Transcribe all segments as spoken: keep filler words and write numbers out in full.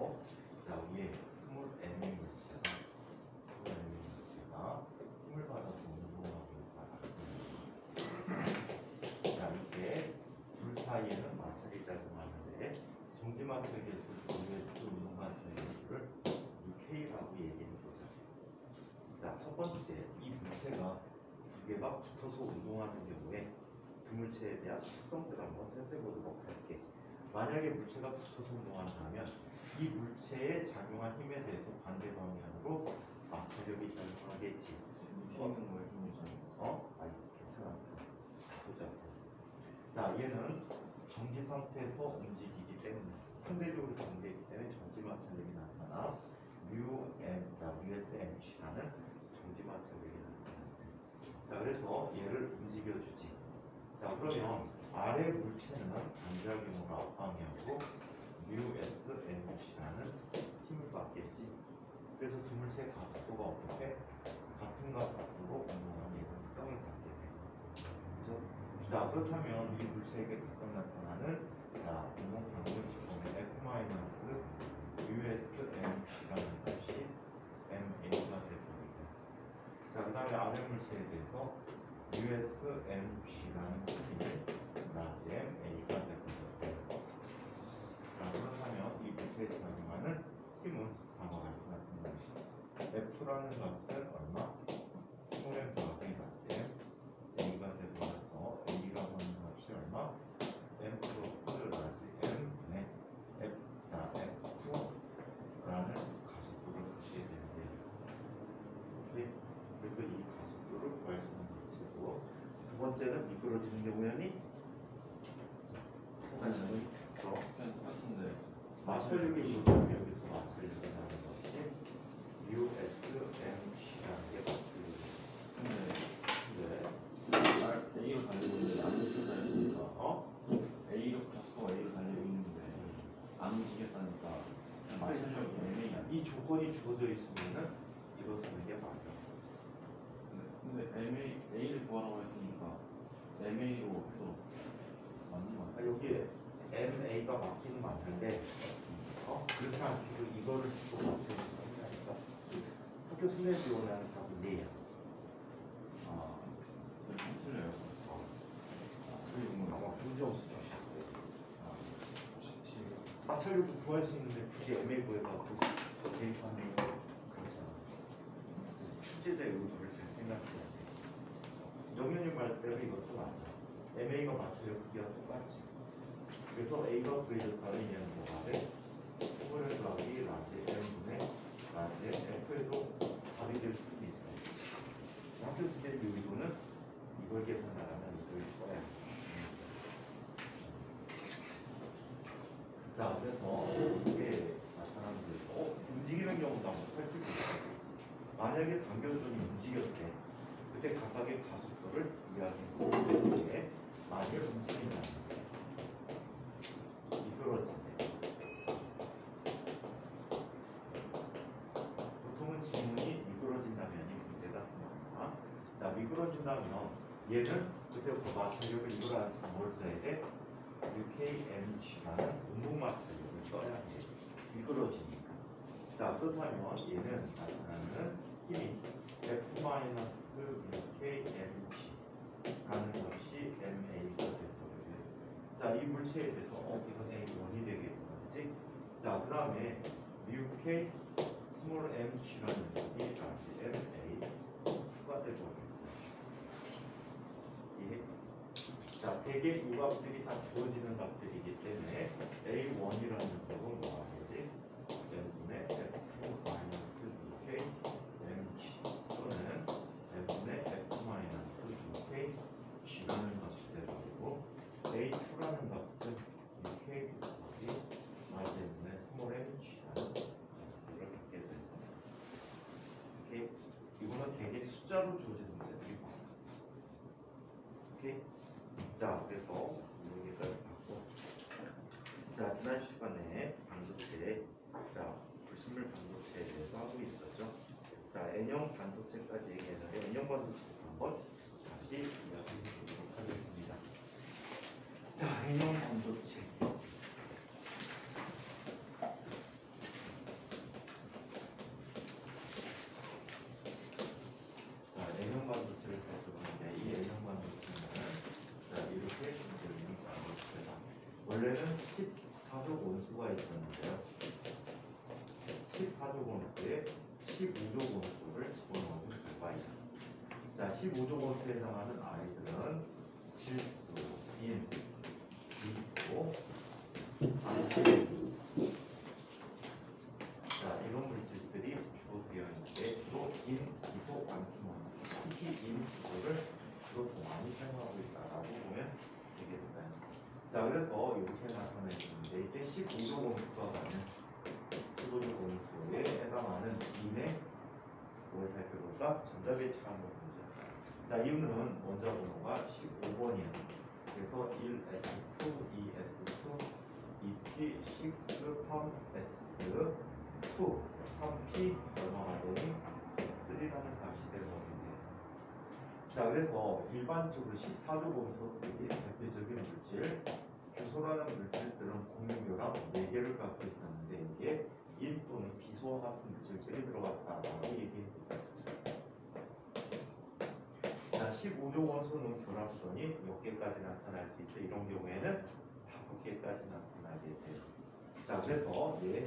되고, 자 위에 스몰 m의 물체가 스몰 m의 물체가 힘을 받아서 운동하고 있다. 자 이때 둘 사이에는 마찰이 작용하는데 정지 마찰의 개수를 운동 마찰의 개수를 K라고 얘기해 보자. 자 첫 번째, 이 물체가 두 개가 붙어서 운동하는 경우에 두 물체에 대한 특성들을 한번 살펴보도록 할게. 만약에 물체가 붙어서 운동한다면 이 물체에 작용한 힘에 대해서 반대 방향으로 마찰력이 작용하겠지. 어? 거에 힘이 어? 아니 괜찮아. 보자. 자 얘는 정지 상태에서 움직이기 때문에 상대적으로 정지이기 때문에 정지 마찰력이 나타나 뮤 m 자 뮤에스 mc라는 정지 마찰력이 나타나. 자 그래서 얘를 움직여주지. 자 그러면 아래 물체는 반작용으로 앞방향으로 뮤에스 mc라는 힘을 받겠지. 그래서 두 물체의 가속도가 어떻게 같은 가속도로 운동하는 이런 특성을 갖게 돼. 그렇죠? 자 그렇다면 이 물체에게 가끔 나타나는 자 운동 방정 지점의 F 마이너스 뮤에스 mc라는 값이 ma가 될 겁니다. 자 그다음에 아래 물체에 대해서 뮤에스 mc라는 힘을 라지 m a가 될 겁니다. 자 그렇다면 이 물체에 작용하는 힘은 다음과 같이 나타납니다. F라는 값은 얼마? 스몰 m 더하기 라지 m a가 되고 나서 a라고 하는 값이 얼마? m 플러스 라지 m분의 f 자 f라는 가속도를 갖게 되는데, 오케이? 그래서 이 가속도를 구할 수 있는 물체고, 두 번째는 미끄러지는 경우에는 아니 아니 그냥 똑같은데 마찰력이 있다면 여기서 마찰력이 나는 것이 뮤에스 mc라는 게 마찰력이에요. 근데 근데 날 A로 달리고 있는데 안 움직였다니까. 어? A로 가속도가 A로 달리고 있는데 안 움직였다니까 마찰력이 애매해. 이 조건이 주어져 있으면은 이거 쓰는 게 맞아. 근데 애매 A를 구하라고 했으니까 애매로 해도 맞는 거 아, 같아. 여기에 엠에이가 맞기는 맞는데, 어? 그렇게 안 쓰고 이거를 쓰고 맞추는 거니까 학교 수능 지원하는 답은 얘야. 아, 근데 좀 틀려요. 어. 아, 그리고 아마 문제 없어 주셨어요. 아, 좋지. 마찰력도 구할 수 있는데 굳이 엠에이 구해가지고 대입하는 거 그렇잖아. 출제자의 의도를 잘 생각해야 돼. 정현이 말대로 이것도 맞아. 엠에이가 마찰력 크기가 똑같지. 그래서 A가 구해졌다는 얘기는 뭐가 돼? 스몰 더하기 라지 m분의 라지 F에도 답이 될 수도 있어. 학교 수제 요리도는 이걸 계산하려면 이걸 써야 돼. 자, 그래서 이게 나타나는 데서 어, 움직이는 경우도 한번 살펴보자. 만약에 당겨전이 움직였대. 그때 각각의 가속도를 이야기하는 게 만약 움직인다. 미끄러진대. 보통은 지문이 미끄러진다면이 문제가 됩니다. 자, 미끄러진다면 얘는 그때부터 마찰력을 이걸 안 쓰고 뭘 써야 돼? 유케이엠씨라는 운동 마찰력을 써야 돼. 미끄러지니까. 자, 그렇다면 얘는 나타나는 힘이 F-유케이엠씨라는 것이 엠에이가 될 거예요. 자, 이 물체에 대해서 어, 이건 에이 원이 되겠지. 자, 그 다음에 뮤케이 스몰 mc라는 놈이 다시 엠에이가 될 거예요. 예. 자, 대개 이 값들이 다 주어지는 값들이기 때문에 에이 원이라는 값은 뭐가 되지? n분의 f 마이너스 유케이 mc 또는 n분의 f 마이너스 유케이 g라는 값이 되고, 에이 투라는 값은 유케이 곱하기 마이너스 스몰 mc라는 가속도를 갖게 됩니다. 오케이? 이거는 되게 숫자로 주어지는 문제들이 많아요. 오케이? 자, 그래서 여기까지 봤고, 자, 지난 시간에 반도체, 자, 불순물 반도체에 대해서 하고 있었죠. 자, N형 반도체까지 얘기했는데 N형 반도체 한번 다시 이야기해 보도록 하겠습니다. 자, N형 반도체. 원래는 십사족 원소가 있었는데요. 십사족 원소에 십오족 원소를 집어넣어준 결과이다. 자, 십오족 원소에 해당하는 아이들은 질소, 인, 기소, 암체. 자, 이런 물질들이 주로 되어 있는데 주로 인, 기소, 암체, 특히 인, 기소를 주로 더 많이 사용하고 있다라고 보면 되겠습니다. 자, 그래서 이렇게 나타내 있는데 이제 십오족 원소가 가는 십오족 원소에 해당하는 인의 뭘 살펴볼까? 전자배치라는 걸 보자. 자, 이유는 원자 번호가 십오 번이야. 그래서 일 에스 투, 이 에스 투, 이 피, 육, 삼 에스 투, 삼 피 얼마가 되니? 삼이라는 값이 되는 거겠지. 자, 그래서 일반적으로 십사족 원소들이 대표적인 물질, 규소라는 물질들은 공유교랑 네 개를 갖고 있었는데 이게 인 또는 비소와 같은 물질들이 들어갔다라고 얘기해보자. 자, 십오족 원소는 결합선이 몇 개까지 나타날 수 있어? 이런 경우에는 다섯 개까지 나타나게 돼요. 자, 그래서 얘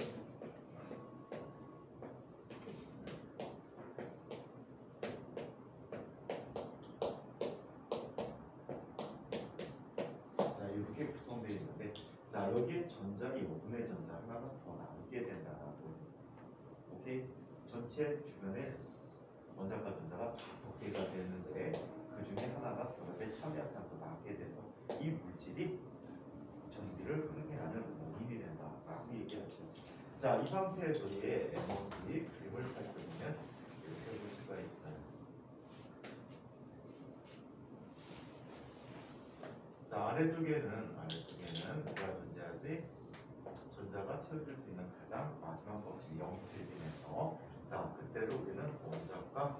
자, 이렇게 구성되어 있는데, 자, 여기에 전자, 여분의 전자 하나가 더 남게 된다라고. 오케이? 전체 주변에 원자과 전자가 다섯 개가 되는데 그 중에 하나가 결합에 참여하지 않고 남게 돼서 이 물질이 전기를 흐르게 하는 원인이 된다라고 얘기하죠. 자, 이 상태에서의 에너지 그림을 살펴보면 이렇게 볼 수가 있어요. 자, 아래쪽에는 아래쪽에는 뭐가 존재하지? 전자가 채워질 수 있는 가장 마지막 법칙 영필이면서, 자, 그때로 우리는 원자과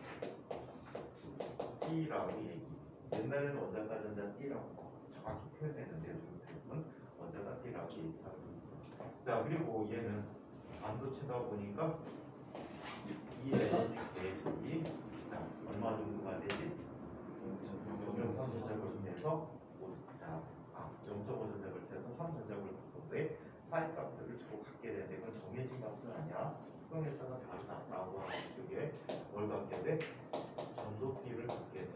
T라고 얘기. 옛날에는 원자과 전자 T라고 정확히 표현했는데 요즘 대부분 원자과 T라고 얘기하고 있어. 자, 그리고 얘는 반도체다 보니까 이 에너지 계획이 자, 얼마 정도가 되지? 영 점 삼 전자볼트에서 자, 아, 영 점 오 전자볼트에서 삼 전자볼트인데 사이 값들을 주로 갖게 되는데 이건 정해진 값은 아니야. 특성에 따라 다르다라고 하는 쪽에 뭘 갖게 돼? 전도비를 갖게 돼.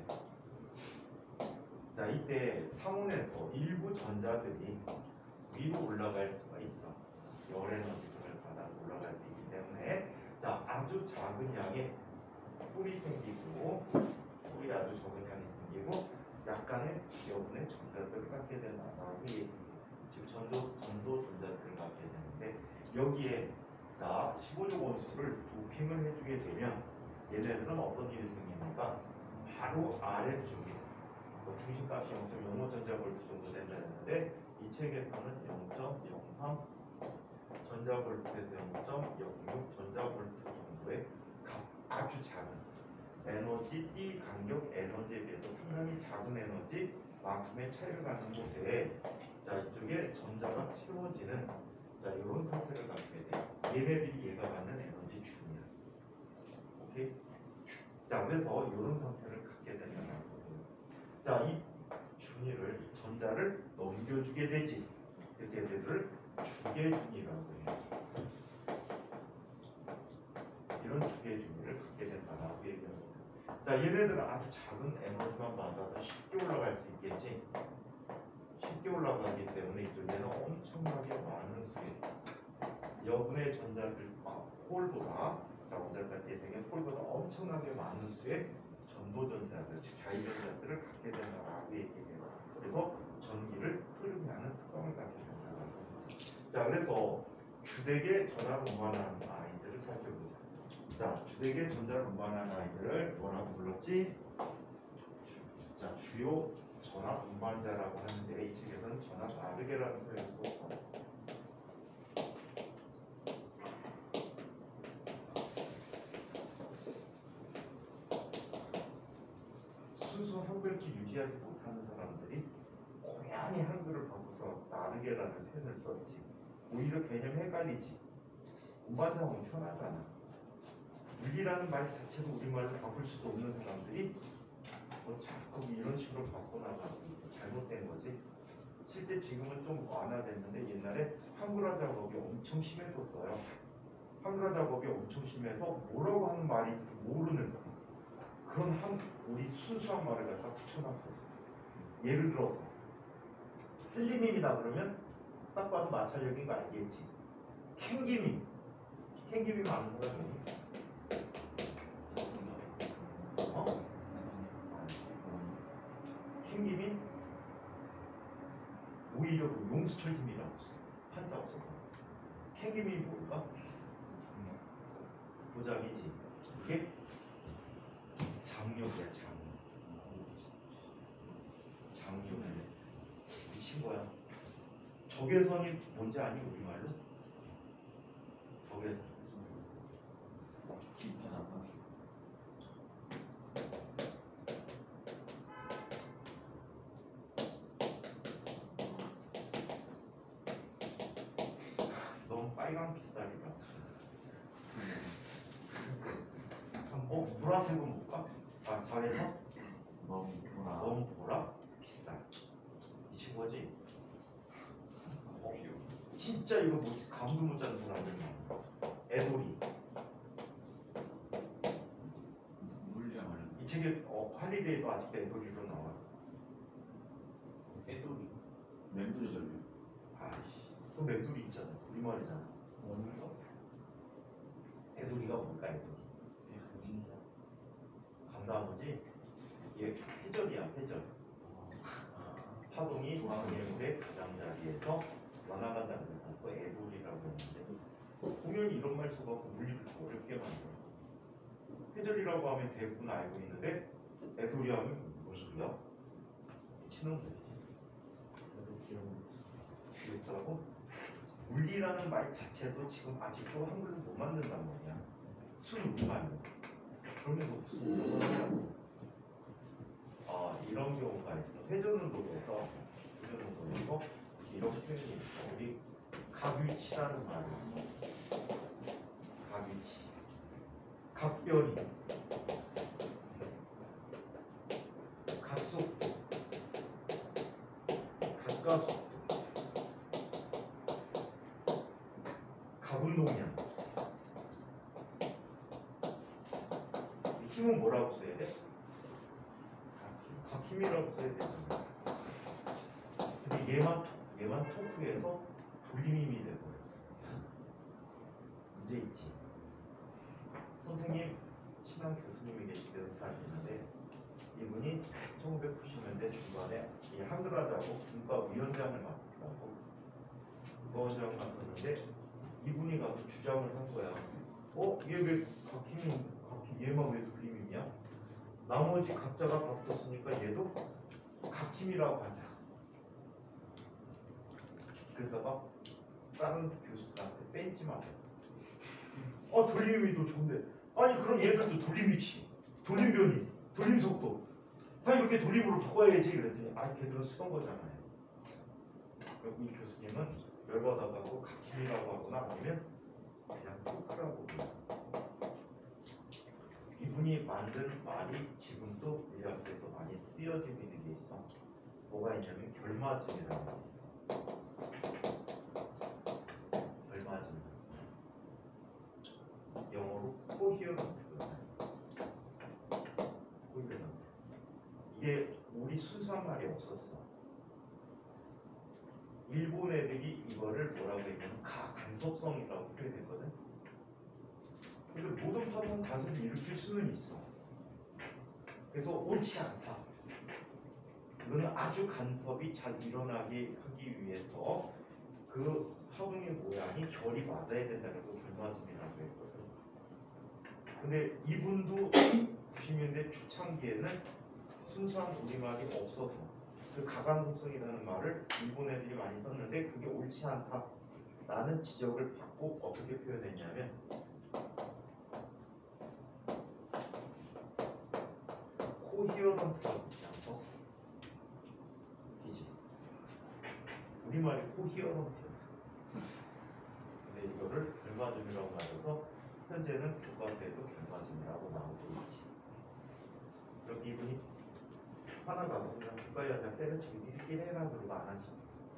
자, 이때 상온에서 일부 전자들이 위로 올라갈 수가 있어. 열 에너지를 받아서 올라갈 수 있기 때문에, 자, 아주 작은 양의 뿔이 생기고 뿔이 아주 적은 양이 생기고 약간의 여분의 전자들을 갖게 된다라고 얘기해. 즉 전도 전도 전자들을 갖게 되는데 여기에 자, 십오족 원소를 도핑을 해주게 되면 얘네들은 어떤 일이 생깁니까? 바로 아래쪽에 뭐 중심값이 영 점 영오 전자볼트 정도 된다는데 이 책에서는 영 점 영삼 전자볼트에서 영 점 영육 전자볼트 정도의 아주 작은 에너지 T 간격 에너지에 비해서 상당히 작은 에너지만큼의 차이를 갖는 곳에 자, 이쪽에 전자가 채워지는 자, 이런 상태를 갖게 돼요. 얘네들이 얘가 갖는 에너지 준이야. 오케이? 자, 그래서 이런 상태를 갖게 된다는 거거든요. 자, 이 준위를 전자를 넘겨주게 되지. 그래서 얘네들을 주계준이라고 해요. 이런 주계준위를 갖게 된다라고 얘기합니다. 자, 얘네들은 아주 작은 에너지만 받아도 쉽게 올라갈 수 있겠지. 쉽게 올라가기 때문에 이쪽에는 엄청나게 많은 수의 여분의 전자들, 아, 홀보다 자, 원자과 대생의 홀보다 엄청나게 많은 수의 전도 전자들, 즉 자위 전자들을 갖게 된다라고 얘기해요. 그래서 전기를 흐르게 하는 특성을 갖게 된다라고 합니다. 자, 그래서 주택에 전압 운반하는 아이들을 살펴보자. 자, 주택에 전자를 운반하는 아이들을 뭐라고 불렀지? 주, 자, 주요 전압 운반자라고 하는데 이 책에서는 전압 나르게라는 표현을 썼어. 순수 한글기 유지하지 못하는 사람들이 고양이 한글을 바꿔서 나르게라는 표현을 썼지. 오히려 개념이 헷갈리지. 운반자하면 편하잖아. 물리라는 말 자체도 우리말로 바꿀 수도 없는 사람들이 뭐 자꾸 이런 식으로 바꿔나가고 잘못된 거지. 실제 지금은 좀 완화됐는데 옛날에 한글화 작업이 엄청 심했었어요. 한글화 작업이 엄청 심해서 뭐라고 하는 말이 모르는 그런 한 우리 순수한 말을 갖다 붙여놨었어요. 예를 들어서 슬리민이다 그러면 딱 봐도 마찰력인 거 알겠지. 캥기민, 캥기민 아는 사람이 어? 캥기민 오히려 그 용수철 힘이라고 써요. 한자 없어. 캥기민이 뭘까? 보자기지. 이게 장력이야, 장력. 장력이야. 미친 거야. 적외선이 뭔지 아니 우리말로? 적외선. 집하다. 너무 빨간 빗살이라. 어? 보라색은 뭘까? 아, 자외선? 너무 보라. 너무 보라? 빗살. 미친 거지? 어, 진짜 이거 뭐 감도 못 잡는 사람들 많아. 애돌이. 물리랑 관련. 이 책에 어, 할리데이도 아직도 애돌이로 나와. 애돌이 맹두리 전류. 아이씨, 그 맹돌이 있잖아. 우리말이잖아. 원인가? 애돌이가 뭘까? 애돌이. 진짜 감나무지? 얘 회절이야, 회절. 파동이 장애물의 가장자리에서 원활한 단을 갖고 애돌이라고 했는데 공연히 이런 말 써갖고 물리를 어렵게 만들어. 회절이라고 하면 대부분 알고 있는데 애돌이 하면 무슨 소리야? 미친놈들이지. 그래도 귀여운 그렇더라고. 물리라는 말 자체도 지금 아직도 한글로 못 만든단 말이야. 순우리말로. 그러면 무슨 영어냐고. 아, 이런 경우가 있어. 회전운동에서 회전운동에서 이런 표현이 있어. 우리 각위치라는 말이 있어. 각위치. 각별이. 각속도. 각가속도. 각운동량. 힘은 뭐라고 써야 돼? 각힘이라고 써야 되잖아. 근데 얘만 톡, 얘만 토크에서 돌림힘이 돼버렸어. 문제 있지. 선생님 친한 교수님이 계시던 사람이 있는데 이분이 천구백구십 년대 중반에 이 한글화자고 문과위원장을 맡았고 문과위원장을 맡았는데 이분이 가서 주장을 한 거야. 어? 얘 왜 각힘이 각힘 얘만 왜 돌림힘이야? 나머지 각자가 다 붙었으니까 얘도 각힘이라고 하자. 그러다가 다른 교수들한테 뺀지 말았어. 어, 돌림이 더 좋은데. 아니 그럼 얘들도 돌림위치, 돌림변이, 돌림속도 다 이렇게 돌림으로 바꿔야지 그랬더니 아, 걔들은 쓰던 거잖아요. 그리고 이 교수님은 열받아가고 각힘이라고 하거나 아니면 그냥 토크라고 해요. 이분이 만든 말이 지금도 우리 학교에서 많이 쓰여지고 있는 게 있어. 뭐가 있냐면 결맞음이라는 게 있어. 결맞음. 영어로 코히어런트거든. 코히어런트. 이게 우리 순수한 말이 없었어. 일본 애들이 이거를 뭐라고 했냐면 가간섭성이라고 표현했거든. 근데 모든 파동은 간섭을 일으킬 수는 있어. 그래서 옳지 않다. 이거는 아주 간섭이 잘 일어나게 하기 위해서 그 파동의 모양이 결이 맞아야 된다는 걸 결맞음이라고 했거든. 근데 이분도 구십 년대 초창기에는 순수한 우리말이 없어서 그 가간섭성이라는 말을 일본 애들이 많이 썼는데 그게 옳지 않다라는 지적을 받고 어떻게 표현했냐면 코히어런트라고 그냥 썼어. 그지? 우리말이 코히어런트였어. 근데 이거를 결맞음이라고 말해서 현재는 교과서에도 결맞음이라고 나오고 있지. 여기 이분이 화나가고 그냥 국가위원장 때려치고 일끼리 해라 그러고 안 하셨어.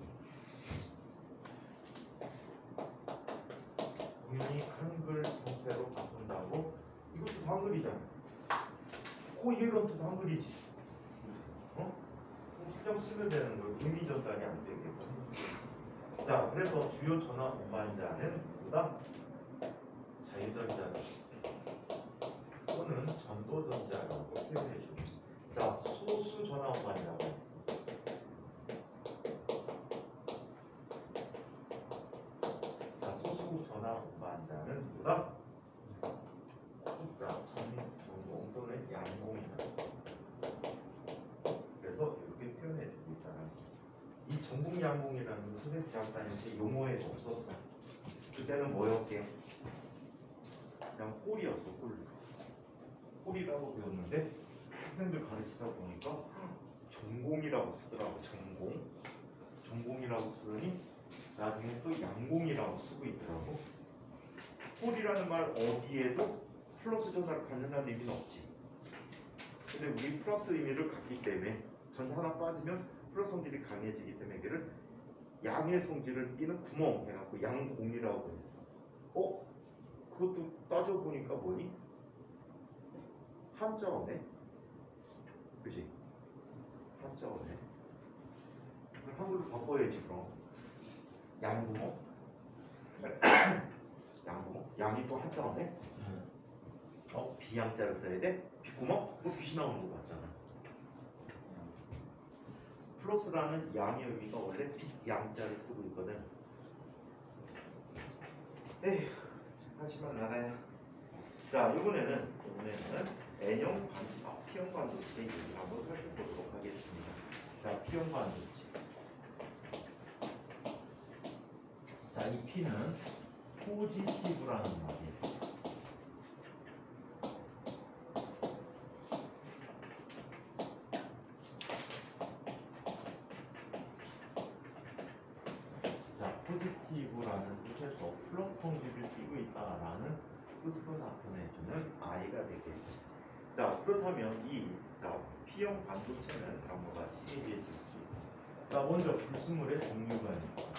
당연히 한글 형태로 바꾼다고. 이것도 다 한글이잖아. 코이런트도 한글이지. 어? 수정 쓰면 되는 거예요. 의미 전달이 안 되겠고. 자, 그래서 주요 전화 운반자는 누구다? 자유전자 또는 전도전자라고 표현해 줍니다. 자, 소수 전화 운반이라고 했어. 자, 소수 전화 운반자는 누구다? 자, 전공 또는 양공이다. 그래서 이렇게 표현해 주고 있잖아. 이 전공 양공이라는 건 선생님 대학 다닐 때 용어에 없었어. 그때는 뭐였게? 그냥 홀이었어, 홀. 홀이라고 배웠는데 학생들 가르치다 보니까 전공이라고 쓰더라고. 전공. 전공이라고 쓰더니 나중에 또 양공이라고 쓰고 있더라고. 홀이라는 말 어디에도 플러스 전자를 갖는다는 의미는 없지. 근데 우리 플러스 의미를 갖기 때문에 전자 하나 빠지면 플러스 성질이 강해지기 때문에 이를 양의 성질을 띠는 구멍 해갖고 양공이라고 했어. 어? 그것도 따져보니까 뭐니? 한자어네? 그치? 한자어네. 한글로 바꿔야지 그럼. 양구멍? 양구멍? 양이 또 한자어네? 어? 비양자를 써야 돼? 빗구멍? 뭐 빛이 나오는 거 같잖아. 플러스라는 양의 의미가 원래 빛 양자를 쓰고 있거든. 에휴, 하지만 알아야. 자, 이번에는 이번에는 N형 반, 아, P형 반도체 얘기를 한번 살펴보도록 하겠습니다. 자, P형 반도체. 자, 이 P는 포지티브라는 말이에요. 포지티브라는 뜻에서 플러스 성질을 띠고 있다라는 뜻으로 나타내주는 I가 되겠지. 자, 그렇다면 이 자, P형 반도체는 다음과 같이 얘기해 줄지. 자, 먼저 불순물의 종류가 있다.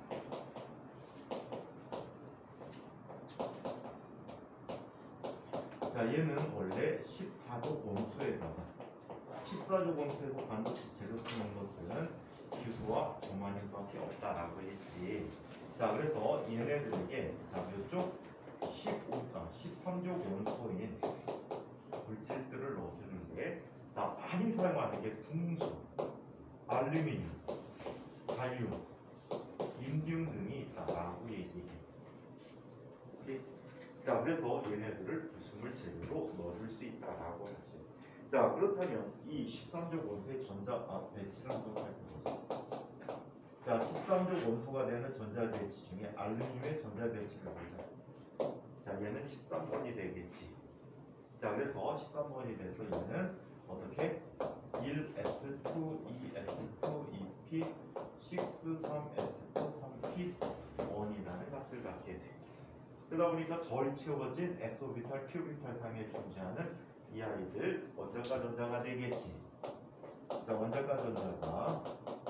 자, 얘는 원래 십사조 원소에다가 십사조 원소에서 반도체 재료 쓰는 것은 규소와 조만일밖에 없다라고 했지. 자, 그래서 얘네들에게 자, 몇쪽 십오, 아, 십삼조 원소인 물질들을 넣어주는데, 자, 많이 사용하는 게 분수, 알루미늄, 갈륨, 인디움 등이 있다라고 얘기해. 오케이? 자, 그래서 얘네들을 불순물 재료로 넣어줄 수 있다라고 하죠. 자, 그렇다면 이 십삼조 원소의 전자 아, 배치를 한번 살펴보자. 자, 십삼조 원소가 되는 전자 배치 중에 알루미늄의 전자 배치를 보자. 자, 얘는 십삼 번이 되겠지. 자, 그래서 십삼 번이 돼서 얘는 어떻게? 일 에스 투, 이 에스 투, 이 피, 육, 삼 에스 투, 삼 피 원이라는 값을 갖게 돼. 그러다 보니까 절 치워진 s 오비탈, q 오비탈 상에 존재하는 이 아이들 원자가 전자가 되겠지. 자, 원자가 전자가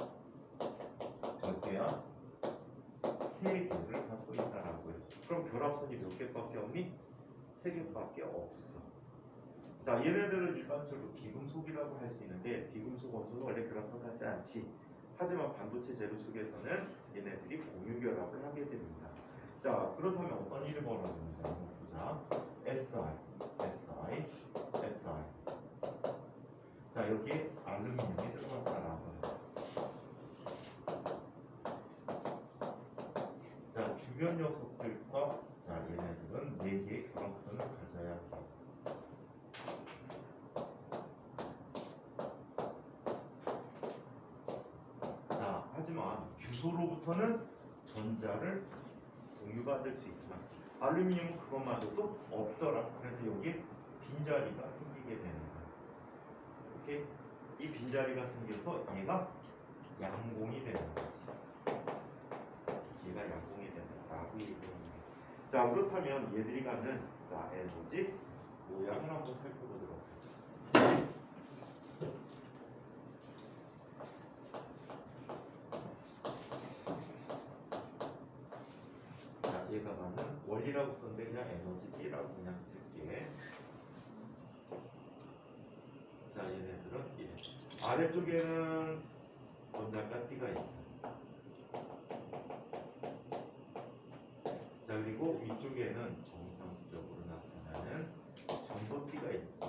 몇 개야? 세 개를 갖고 있다라고요. 그럼 결합선이 몇 개밖에 없니? 세 개밖에 없어. 자, 얘네들은 일반적으로 비금속이라고 할 수 있는데 비금속 원소는 원래 결합선 갖지 않지. 하지만 반도체 재료 속에서는 얘네들이 공유 결합을 하게 됩니다. 자, 그렇다면 어떤 일이 벌어지는지 한번 보자. 에스아이, 에스아이, 에스아이. 자, 여기에 알루미늄이 들어갔다라고 해요. 자, 주변 녀석들과 자, 얘네들은 네 개의 결합선을 가져야 해요. 자, 하지만 규소로부터는 전자를 공유받을 수 있지만 알루미늄은 그것마저도 없더라. 그래서 여기에 빈자리가 생기게 되는 거야. 오케이? 이 빈자리가 생겨서 얘가 양공이 되는 거지. 얘가 양공이 된다라고 얘기하는 거야. 자, 그렇다면 얘들이 갖는 자, 에너지 모양을 한번 살펴보도록 하죠. 자, 얘가 갖는 원리라고 썼는데 그냥 에너지 D라고 그냥 쓸게. 자, 얘네들은 일. 아래쪽에는 원자가 D가 있어. 자, 그리고 위쪽에는 정상적으로 나타나는 전도 D가 있지.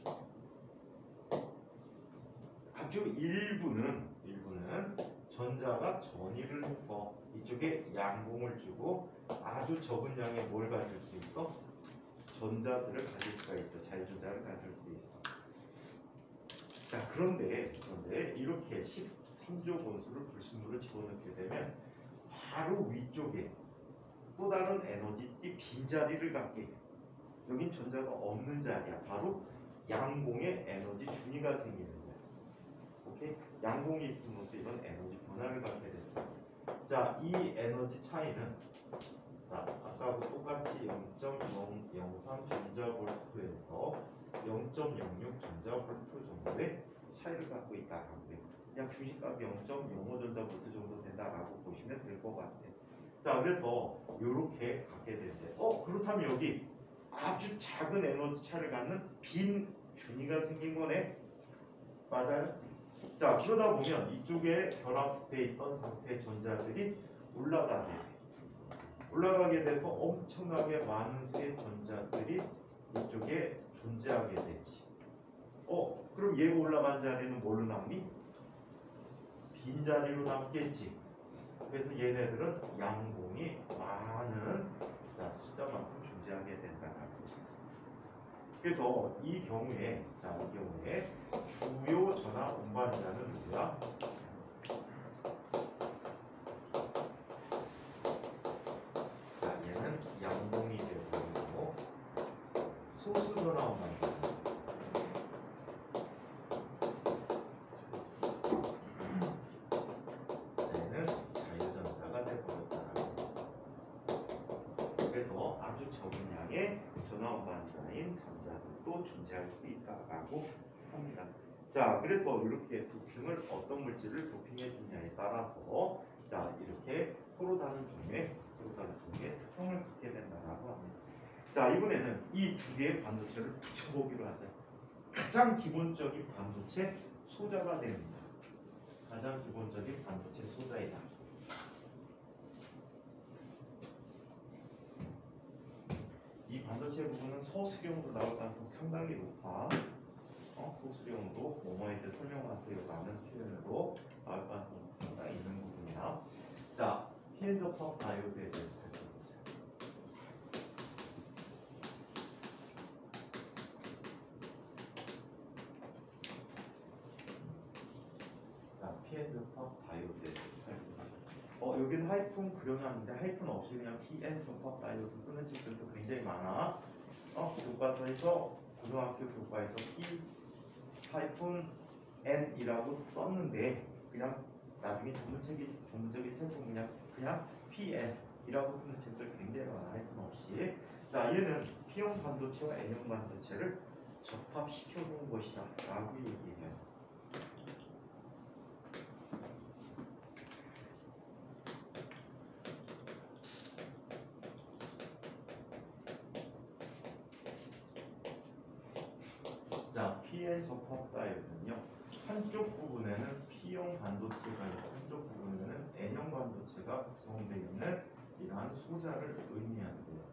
아주 일부는 일부는 전자가 전이를 해서 이쪽에 양봉을 주고 아주 적은 양의 뭘 가질 수 있어? 전자들을 가질 수가 있어. 자유전자를 가질 수 있어. 자, 그런데 그런데 이렇게 십삼 조 본수를 불순물을 집어넣게 되면 바로 위쪽에 또 다른 에너지 띠 빈자리를 갖게. 여긴 전자가 없는 자리야. 바로 양봉의 에너지 준위가 생기는 거야. 오케이? 양봉이 있음으로써 이런 에너지 변화를 갖게 됐어. 자, 이 에너지 차이는 자, 아까하고 똑같이 영 점 영영삼 전자볼트에서 영 점 영육 전자볼트 정도의 차이를 갖고 있다라고 해. 그냥 중심값이 영 점 영오 전자볼트 정도 된다라고 보시면 될 것 같아. 자, 그래서 이렇게 갖게 되는데, 어 그렇다면 여기 아주 작은 에너지 차를 갖는 빈 준위가 생긴 거네. 맞아요? 자, 그러다 보면 이쪽에 결합돼 있던 상태의 전자들이 올라가게 돼. 올라가게 돼서 엄청나게 많은 수의 전자들이 이쪽에 존재하게 되지. 어, 그럼 얘가 올라간 자리는 뭘로 남니? 빈 자리로 남겠지. 그래서 얘네들은 양봉이 많은 자, 숫자만큼 존재하게 된다라고. 그래서 이 경우에 자, 이 경우에 주요 전하 운반자는 누구야? 자, 얘는 양봉이 되고 소수 전하 운반자. 얘는 자유전자가 되어버렸다라고. 그래서 아주 적은 양의 전하 운반자인 전자들도 존재할 수 있다라고 합니다. 자, 그래서 이렇게 도핑을 어떤 물질을 도핑해 주냐에 따라서 자, 이렇게 서로 다른 종류의 서로 다른 종류의 특성을 갖게 된다라고 합니다. 자, 이번에는 이 두 개의 반도체를 붙여보기로 하자. 가장 기본적인 반도체 소자가 됩니다. 가장 기본적인 반도체 소자이다. 이 반도체 부분은 서술형으로 나올 가능성이 상당히 높아. 어? 소수령으로 뭐뭐에 대해 설명하세요 라는 표현으로 나올 가능성이 상당히 있는 부분이야. 자, 피엔 접합 다이오드에 대해서 살펴보자. 자, 피엔 접합 다이오드에 대해서 살펴보자. 어, 여기는 하이픈 그려놨는데 하이픈 없이 그냥 피엔 접합 다이오드 쓰는 책들도 굉장히 많아. 어, 교과서에서 고등학교 교과에서 P 하이픈 N이라고 썼는데 그냥 나중에 전문책이 전문적인 책은 그냥 그냥 피엔이라고 쓰는 책들 굉장히 많아. 하이픈 없이. 자, 얘는 P형 반도체와 N형 반도체를 접합시켜 놓은 것이다 라고 얘기해요. 자, 피엔 접합 다이오드는요, 한쪽 부분에는 P형 반도체가 있고 한쪽 부분에는 N형 반도체가 구성되어 있는 이러한 소자를 의미한대요.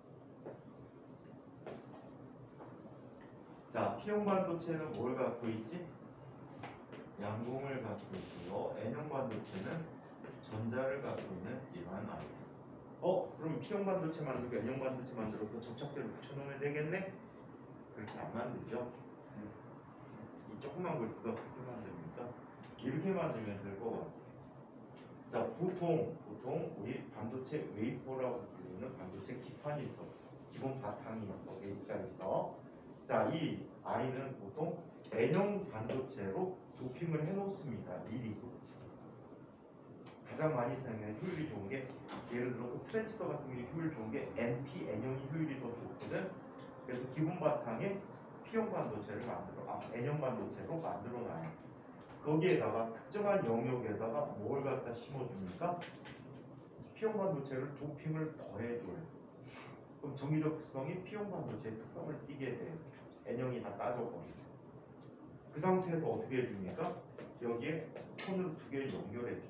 자, P형 반도체는 뭘 갖고 있지? 양봉을 갖고 있고요. N형 반도체는 전자를 갖고 있는 이러한 아이들. 어? 그럼 P형 반도체 만들고 N형 반도체 만들어서 접착제를 붙여놓으면 되겠네? 그렇게 안 만들죠? 이 조그만 걸 뜯어 어떻게 만듭니까? 이렇게 만들면 될 것 같아요. 자, 보통 보통 우리 반도체 웨이퍼라고 부르는 반도체 기판이 있어. 기본 바탕이 있어. 베이스가 있어. 자, 이 아이는 보통 N형 반도체로 도핑을 해놓습니다. 미리. 가장 많이 사용하는 효율이 좋은 게 예를 들어서 트랜지스터 같은 경우에 효율 좋은 게 엔피, N형이 효율이 더 좋거든. 그래서 기본 바탕에 P형 반도체를 만들어, 아, N형 반도체로 만들어 놔요. 거기에다가 특정한 영역에다가 뭘 갖다 심어줍니까? P형 반도체를 도핑을 더해줘요. 그럼 정기적 특성이 P형 반도체의 특성을 띠게 돼요. N형이 다 따져버리고. 그 상태에서 어떻게 해줍니까? 여기에 선으로 두 개를 연결해줘.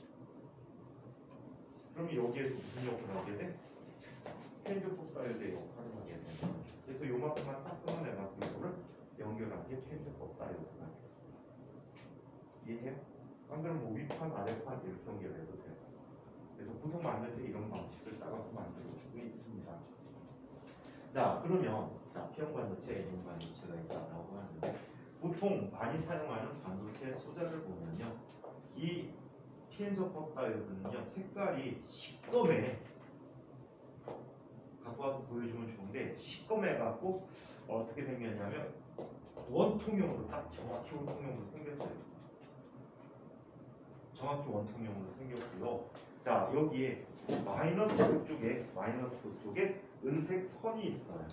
그럼 여기에서 무슨 역할을 하게 돼? 캔조법 다이오드의 역할을 하게 돼. 그래서 요만큼만 딱 끊어내갖고 이거를 연결한 게 캔조법 다이오드가 돼. 이해해요? 안 그러면 뭐 위판, 아래판 이렇게 연결해도 돼요. 그래서 보통 만들 때 이런 방식을 따라서 만들고 있습니다. 자, 그러면 자, P형 반도체, N형 반도체가 있다라고 하는데 보통 많이 사용하는 반도체 소자를 보면요, 이 피엔 접합 다이오드는요 색깔이 시꺼매. 갖고 와서 보여주면 좋은데 시꺼매 갖고 어떻게 생겼냐면 원통형으로 딱 정확히 원통형으로 생겼어요. 정확히 원통형으로 생겼고요. 자, 여기에 마이너스 쪽에 마이너스 쪽에 은색 선이 있어요.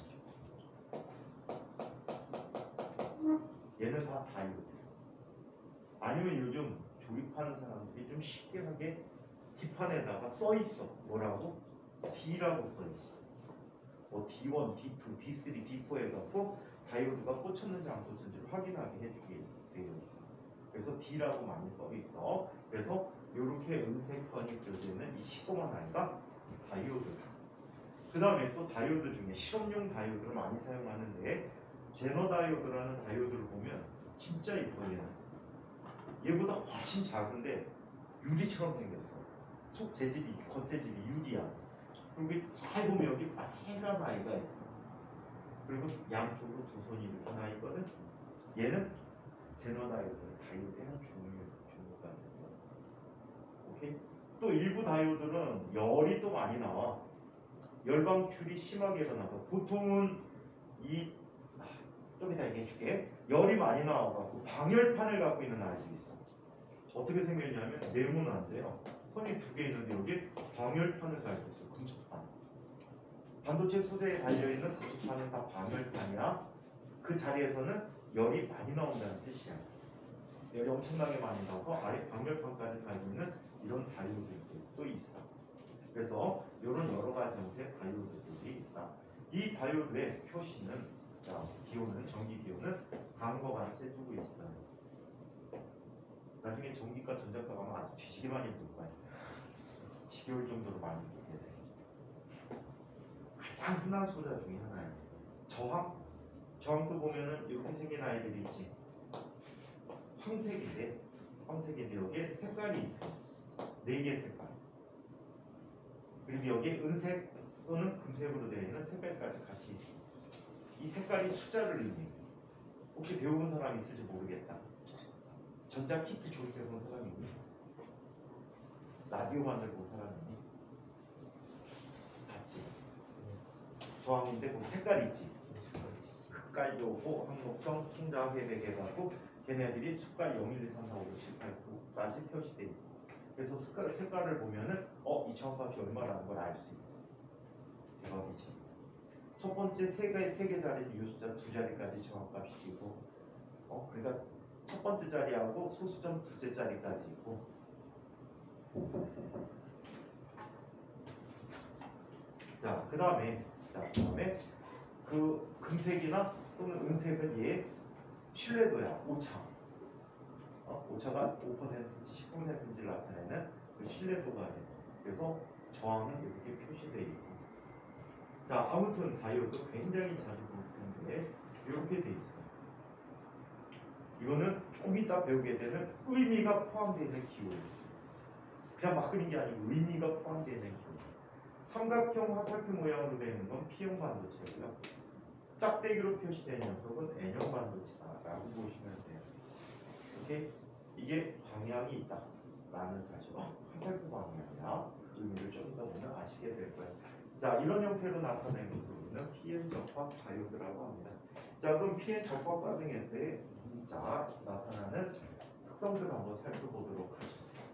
얘는 다 다이오드. 아니면 요즘 조립하는 사람들이 좀 쉽게 하게 뒷판에다가 써 있어. 뭐라고? D라고 써 있어. 뭐 디 원, 디 투, 디 쓰리, 디 포 해갖고 다이오드가 꽂혔는지 안 꽂혔는지를 확인하게 해주게 되어 있어. 그래서 D라고 많이 써 있어. 그래서 이렇게 은색 선이 그려지는 이 시꺼먼 아이가 다이오드다. 그 다음에 또 다이오드 중에 실험용 다이오드를 많이 사용하는데 제너 다이오드라는 다이오드를 보면 진짜 이뻐요. 얘보다 훨씬 작은데 유리처럼 생겼어. 속 재질이, 겉재질이 유리야. 그리고 잘 보면 여기 빨간 아이가 있어. 그리고 양쪽으로 두 손이 이렇게 나 있거든. 얘는 제너 다이오드, 다이오드의 한 종류, 종류가 있는 거야. 오케이? 또 일부 다이오드는 열이 또 많이 나와. 열 방출이 심하게 일어나서 보통은 이 아, 좀 이따 얘기해줄게. 열이 많이 나와갖고 방열판을 갖고 있는 아이들이 있어. 어떻게 생겼냐면 네모난데요. 선이 두 개 있는데 여기 방열판을 달고 있어. 금속판. 반도체 소재에 달려있는 금속판은 다 방열판이야. 그 자리에서는 열이 많이 나온다는 뜻이야. 열이 엄청나게 많이 나와서 아예 방열판까지 달고 있는 이런 다이오드들이 또 있어. 그래서 이런 여러 가지 형태의 다이오드들이 있다. 이 다이오드의 표시는, 자, 디오는, 전기 디오는 다음과 같이 해주고 있어요. 나중에 전기과 전자과 가면 아주 뒤지게 많이 볼 거야. 지겨울 정도로 많이 보게 돼. 가장 흔한 소자 중에 하나예요. 저항? 저항도 보면은 이렇게 생긴 아이들이 있지. 황색인데, 황색인데 여기에 색깔이 있어. 네 개 색깔. 그리고 여기에 은색 또는 금색으로 되어 있는 색깔까지 같이 있어. 이 색깔이 숫자를 의미해. 혹시 배워본 사람이 있을지 모르겠다. 전자 키트 조립해본 사람이 있니? 라디오 만들고 사람이 있니? 봤지? 저항인데 그 색깔이 있지. 흑갈도 오고 항목성, 충자, 회백 해가지고 걔네들이 숫깔 영, 일, 이, 삼, 사, 오, 육, 칠, 팔, 구까지 표시되어 있어. 그래서 색깔, 색깔을 보면은 어, 이 저항값이 얼마라는 걸 알 수 있어. 대박이지. 첫 번째 세 개, 세 개 자리 이 숫자 두 자리까지 저항값이 있고, 어, 그러니까 첫 번째 자리하고 소수점 두째 자리까지 있고. 자, 그 다음에, 자, 그 다음에 그 금색이나 또는 은색은 얘 신뢰도야. 오차. 어, 오차가 오 퍼센트인지 십 퍼센트인지를 나타내는 그 신뢰도가 돼. 그래서 저항은 이렇게 표시되어 있고. 자, 아무튼 다이오드 굉장히 자주 볼 텐데 이렇게 돼 있어. 이거는 좀 이따 배우게 되는 의미가 포함되어 있는 기호. 그냥 막 그린 게 아니고 의미가 포함되어 있는 기호. 삼각형 화살표 모양으로 되어 있는 건 P형 반도체고요. 짝대기로 표시된 녀석은 N형 반도체다라고 보시면 돼요. 이렇게 이게 방향이 있다라는 사실. 어, 화살표 방향이야. 의미를 좀 더 보면 아시게 될 거예요. 자, 이런 형태로 나타낸 것을 우리는 피엔 접합 다이오드라고 합니다. 자, 그럼 피엔 접합 과정에서의 자, 나타나는 특성들을 한번 살펴보도록 하죠.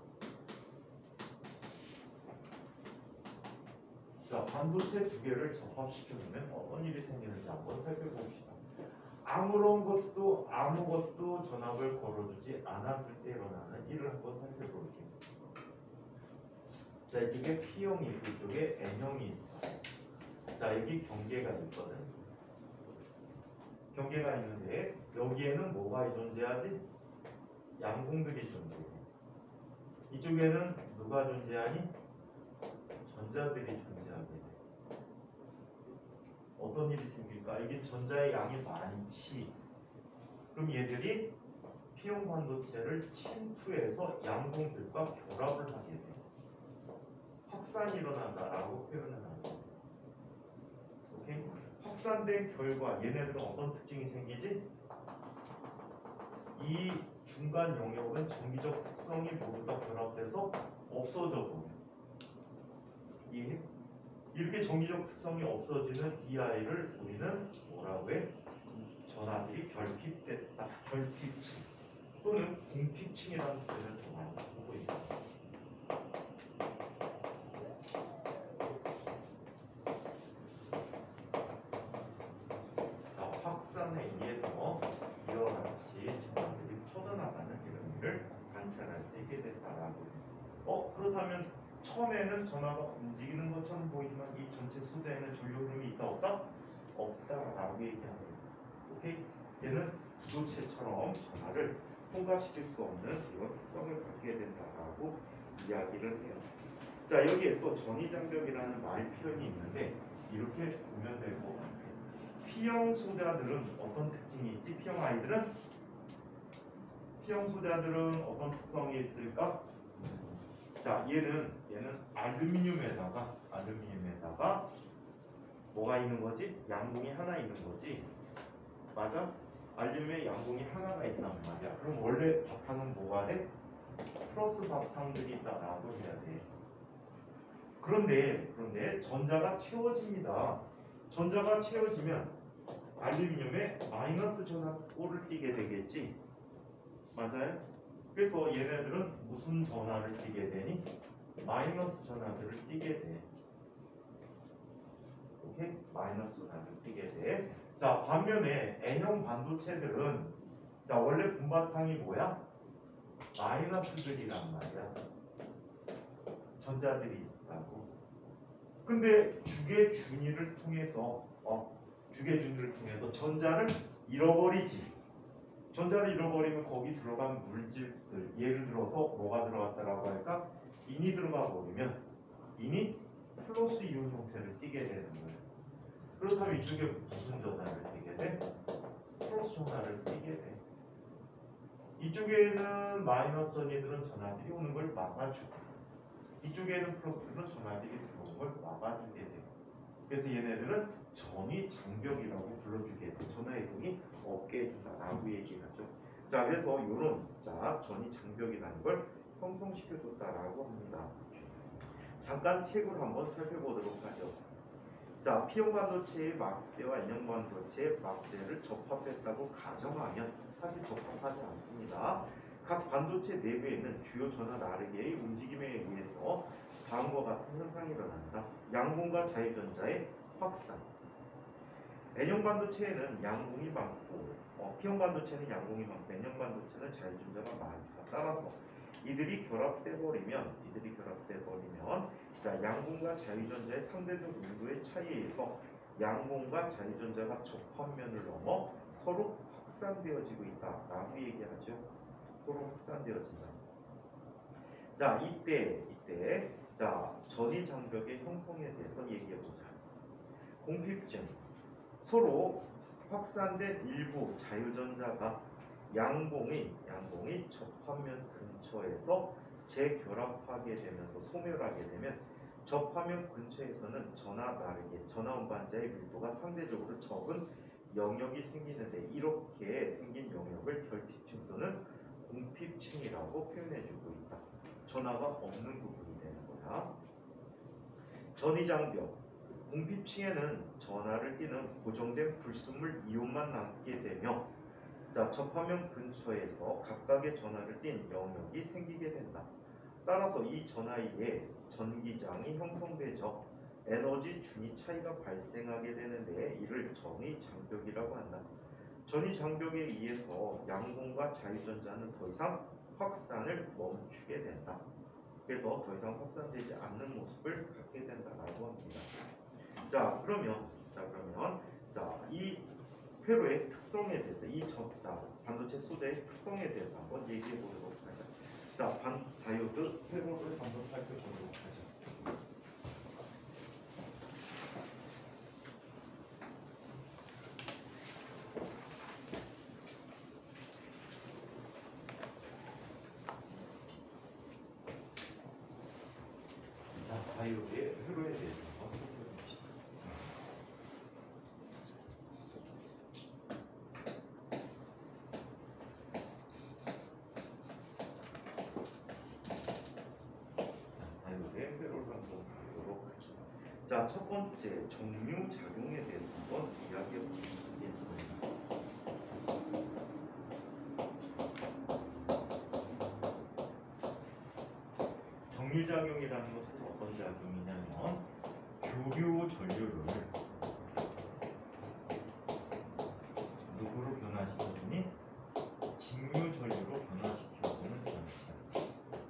자, 반도체 두 개를 접합시켜주면 어떤 일이 생기는지 한번 살펴봅시다. 아무런 것도 아무것도 전압을 걸어주지 않았을 때 일어나는 일을 한번 살펴볼게요. 자, 이쪽에 P형이 있고 이쪽에 N형이 있어. 자, 여기 경계가 있거든. 경계가 있는데 여기에는 뭐가 존재하지? 양공들이 존재해. 이쪽에는 누가 존재하니? 전자들이 존재하게 돼. 어떤 일이 생길까? 이게 전자의 양이 많지. 그럼 얘들이 P형 반도체를 침투해서 양공들과 결합을 하게 돼. 확산이 일어난다라고 표현을 하는 거야. 오케이? 확산된 결과 얘네들은 어떤 특징이 생기지? 이 중간 영역은 전기적 특성이 모두 다 결합돼서 없어져 버려. 이해? 이렇게 전기적 특성이 없어지는 이 아이를 우리는 뭐라고 해? 전하들이 결핍됐다. 결핍층 또는 공핍층이라는 표현을 더 많이 쓰고 있어. 자, 확산에 의해서 이와 같이 전하들이 퍼져나가는 이런 일을 관찰할 수 있게 됐다라고. 어 그렇다면 처음에는 전하가 움직이는 것처럼 보이지만 이 전체 소자에는 전류 흐름이 있다 없다? 없다라고 얘기하는 거예요. 오케이? 얘는 부도체처럼 전하를 통과시킬 수 없는 이런 특성을 갖게 된다라고 이야기를 해요. 자, 여기에 또 전이장벽이라는 말 표현이 있는데 이렇게 보면 될 것 같아요. P형 소자들은 어떤 특징이 있지? P형 아이들은 P형 소자들은 어떤 특성이 있을까? 자, 얘는 얘는 알루미늄에다가 알루미늄에다가 뭐가 있는 거지? 양봉이 하나 있는 거지. 맞아? 알루미늄에 양봉이 하나가 있단 말이야. 그럼 원래 바탕은 뭐가 돼? 플러스 바탕들이 있다라고 해야 돼. 그런데 그런데 전자가 채워집니다. 전자가 채워지면 알루미늄에 마이너스 전하꼴을 띠게 되겠지. 맞아요? 그래서 얘네들은 무슨 전하를 띠게 되니? 마이너스 전하들을 띠게 돼. 오케이? 마이너스 전하를 띠게 돼. 자, 반면에 N형 반도체들은 자 원래 분바탕이 뭐야? 마이너스들이란 말이야. 전자들이 있다고. 근데 주계 준위를 통해서 어 주계 준위를 통해서 전자를 잃어버리지. 전자를 잃어버리면 거기 들어간 물질들, 예를 들어서 뭐가 들어갔다라고 할까? 인이 들어가 버리면 인이 플러스 이온 형태를 띠게 되는 거예요. 그렇다면 이쪽에 무슨 전하를 띠게 돼? 플러스 전하를 띠게 돼. 이쪽에는 마이너스 전이들은 전하들이 오는 걸 막아주고 이쪽에는 플러스는 전하들이 들어오는 걸 막아주게 돼. 그래서 얘네들은 전이 장벽이라고 불러주게 돼. 전하 이동이 없게 해준다라고 얘기하죠. 자, 그래서 이런 자 전이 장벽이라는 걸 형성시켜줬다라고 합니다. 잠깐 책을 한번 살펴보도록 하죠. 자, P형 반도체의 막대와 N형 반도체의 막대를 접합했다고 가정하면 사실 접합하지 않습니다. 각 반도체 내부에는 주요 전하 나르게의 움직임에 의해서 다음과 같은 현상이 일어난다. 양공과 자유전자의 확산. N형 반도체에는 양공이 많고 어, P형 반도체는 양공이 많고 N형 반도체는 자유전자가 많다. 따라서 이들이 결합돼 버리면 이들이 결합돼 버리면 자, 양공과 자유전자의 상대적 온도의 차이에 의해서 양공과 자유전자가 접합면을 넘어 서로 확산되어지고 있다라고 얘기하죠. 서로 확산되어진다. 자, 이때 이때 자 전이 장벽의 형성에 대해서 얘기해 보자. 공핍증. 서로 확산된 일부 자유전자가 양봉이 양봉이 접합면 근처에서 재결합하게 되면서 소멸하게 되면 접합면 근처에서는 전하 나르게 전하 운반자의 밀도가 상대적으로 적은 영역이 생기는데 이렇게 생긴 영역을 결핍층 또는 공핍층이라고 표현해주고 있다. 전하가 없는 부분이 되는 거야. 전이장벽. 공핍층에는 전하를 띠는 고정된 불순물 이온만 남게 되며 자, 접합면 근처에서 각각의 전하를 띤 영역이 생기게 된다. 따라서 이 전하에 전기장이 형성되죠. 에너지 준위 차이가 발생하게 되는데 이를 전위 장벽이라고 한다. 전위 장벽에 의해서 양공과 자유전자는 더 이상 확산을 멈추게 된다. 그래서 더 이상 확산되지 않는 모습을 갖게 된다라고 합니다. 자, 자 그러면 자 그러면 자이 회로의 특성에 대해서 이 전, 자, 반도체 소재의 특성에 대해서 한번 얘기해 보도록 하죠. 자, 반 다이오드 회로를 한번 살펴보도록 하죠. 자, 다이오드의 회로에 대해서 한번 살펴봅시다. 다이오드의 회로를 한번 보도록 하죠. 자, 첫 번째 정류 작용에 대해서 한번 이야기해 보겠습니다. 정류작용이라는 것은 어떤 작용이냐면 교류 전류를 누구로 변화시켜주니? 직류 전류로 변화시켜주는 장치.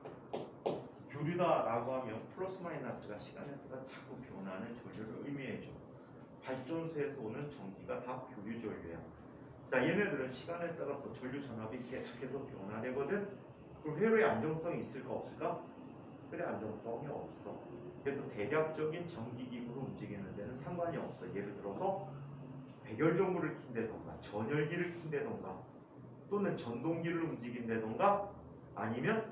교류다라고 하면 플러스 마이너스가 시간에 따라 자꾸 변하는 전류를 의미해줘. 발전소에서 오는 전기가 다 교류 전류야. 자, 얘네들은 시간에 따라서 전류 전압이 계속해서 변화되거든. 그럼 회로에 안정성이 있을까 없을까? 그래, 안정성이 없어. 그래서 대략적인 전기기구로 움직이는 데는 상관이 없어. 예를 들어서 백열전구를 킨다던가 전열기를 킨다던가 또는 전동기를 움직인다던가 아니면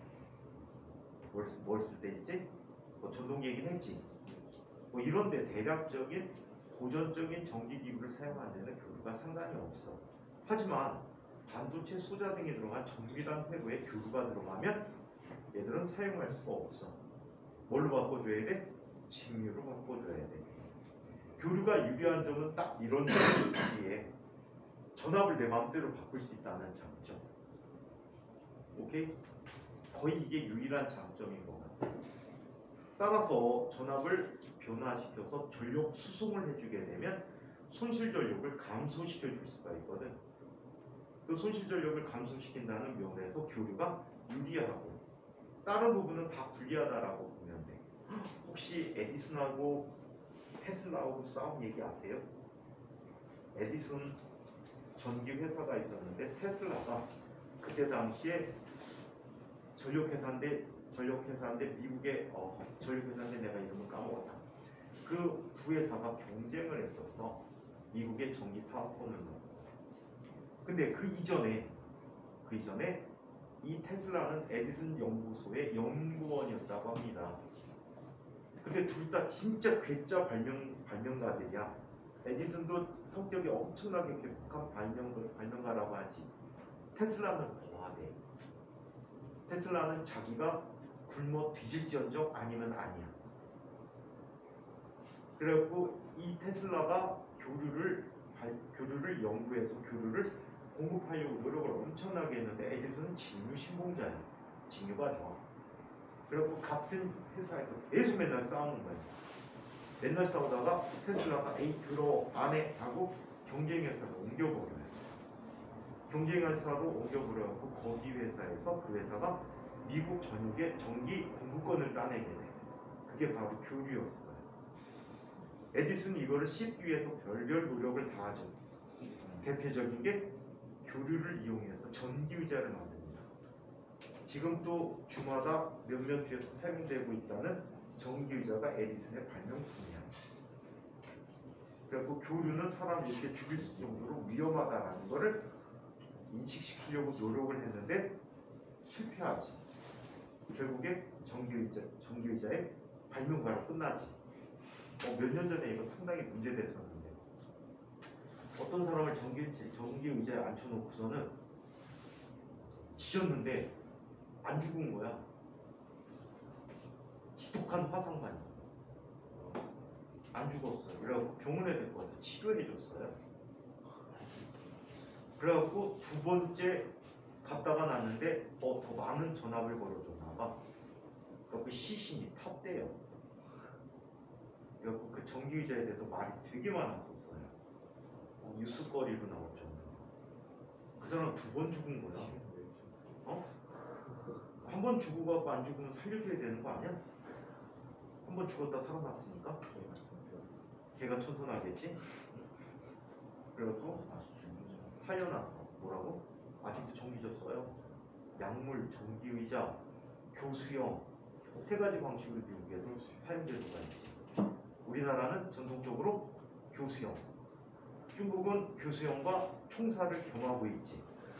뭘 쓸 때 있지? 뭐 전동기 얘기는 했지. 뭐 이런데 대략적인 고전적인 전기기구를 사용하는 데는 교류가 상관이 없어. 하지만 반도체 소자 등이 들어간 정밀한 회로에 교류가 들어가면 얘들은 사용할 수가 없어. 뭘로 바꿔줘야 돼? 직류로 바꿔줘야 돼. 교류가 유리한 점은 딱 이런 점이기에 전압을 내 마음대로 바꿀 수 있다는 장점. 오케이? 거의 이게 유일한 장점인 것 같아. 따라서 전압을 변화시켜서 전력 수송을 해주게 되면 손실 전력을 감소시켜 줄 수가 있거든. 그 손실 전력을 감소시킨다는 면에서 교류가 유리하고 다른 부분은 다 불리하다라고 보면 돼. 혹시 에디슨하고 테슬라하고 싸움 얘기 아세요? 에디슨 전기 회사가 있었는데 테슬라가 그때 당시에 전력 회사인데 전력 회사인데 미국의 어, 전력 회사인데 내가 이름을 까먹었다. 그 두 회사가 경쟁을 했었어. 미국의 전기 사업권을 놓고. 근데 그 이전에 그 이전에 이 테슬라는 에디슨 연구소의 연구원이었다고 합니다. 근데 둘 다 진짜 괴짜 발명, 발명가들이야. 에디슨도 성격이 엄청나게 괴팍한 발명, 발명가라고 하지. 테슬라는 더하대. 테슬라는 자기가 굶어 뒤질지언정 아니면 아니야. 그래갖고 이 테슬라가 교류를, 발, 교류를 연구해서 교류를 공급하려고 노력을 엄청나게 했는데 에디슨은 직류 신봉자야. 직류가 좋아. 그리고 같은 회사에서 계속 맨날 싸우는 거야. 맨날 싸우다가 테슬라가 에이 들어 안해 하고 경쟁 회사로 옮겨버려요. 경쟁 회사로 옮겨버려갖고 거기 회사에서 그 회사가 미국 전역에 전기 공급권을 따내게 돼. 그게 바로 교류였어요. 에디슨이 이거를 씹기 위해서 별별 노력을 다하죠. 대표적인 게 교류를 이용해서 전기의자를 만듭니다. 지금 또 주마다 몇몇 주에서 사용되고 있다는 전기의자가 에디슨의 발명품이야. 그리고 교류는 사람을 이렇게 죽일 수 정도로 위험하다는 것을 인식시키려고 노력을 했는데 실패하지. 결국에 전기의자, 전기의자의 발명가로 끝나지. 어, 몇 년 전에 이거 상당히 문제됐었는데 어떤 사람을 전기, 전기의자에 앉혀놓고서는 지졌는데 안 죽은 거야. 지독한 화상만. 안 죽었어요. 그래갖고 병원에 데리고 와서 치료해줬어요. 그래갖고 두 번째 갔다가 났는데 어, 더 많은 전압을 걸어줬나봐. 그래갖고 시신이 탔대요. 그래갖고 그 전기의자에 대해서 말이 되게 많았었어요. 어, 뉴스거리로 나올 정도로. 그 사람 두 번 죽은 거야. 어? 한 번 죽고 갖고 안 죽으면 살려줘야 되는 거 아니야? 한 번 죽었다 살아났으니까. 걔가 천선하겠지? 그래갖고 다시 준비죠. 살려놨어. 뭐라고? 아직도 전기죠 써요. 약물, 전기의자, 교수형 세 가지 방식으로 미국에서 사용제도가 있지. 우리나라는 전통적으로 교수형. 중국은 교수형과 총살을 겸하고 있지.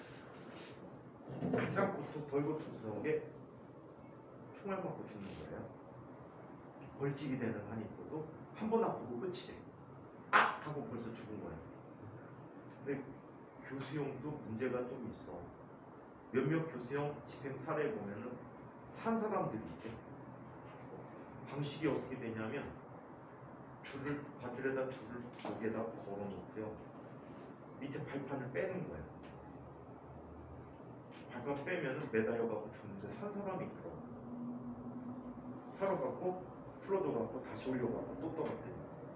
가장 고통 덜 고통스러운 게 총알 맞고 죽는 거예요. 벌집이 되는 한이 있어도 한 번 아프고 끝이래. 아! 하고 벌써 죽은 거야. 근데 교수형도 문제가 좀 있어. 몇몇 교수형 집행 사례 보면은 산 사람들이 있대. 방식이 어떻게 되냐면 줄을 바줄에다 줄을 목에다 걸어 놓고요. 밑에 발판을 빼는 거예요. 발판 빼면은 매달려 갖고 죽는데 산 사람이 있더라고. 살아갖고 풀어줘 갖고 다시 올려갖고 또 떨어뜨려.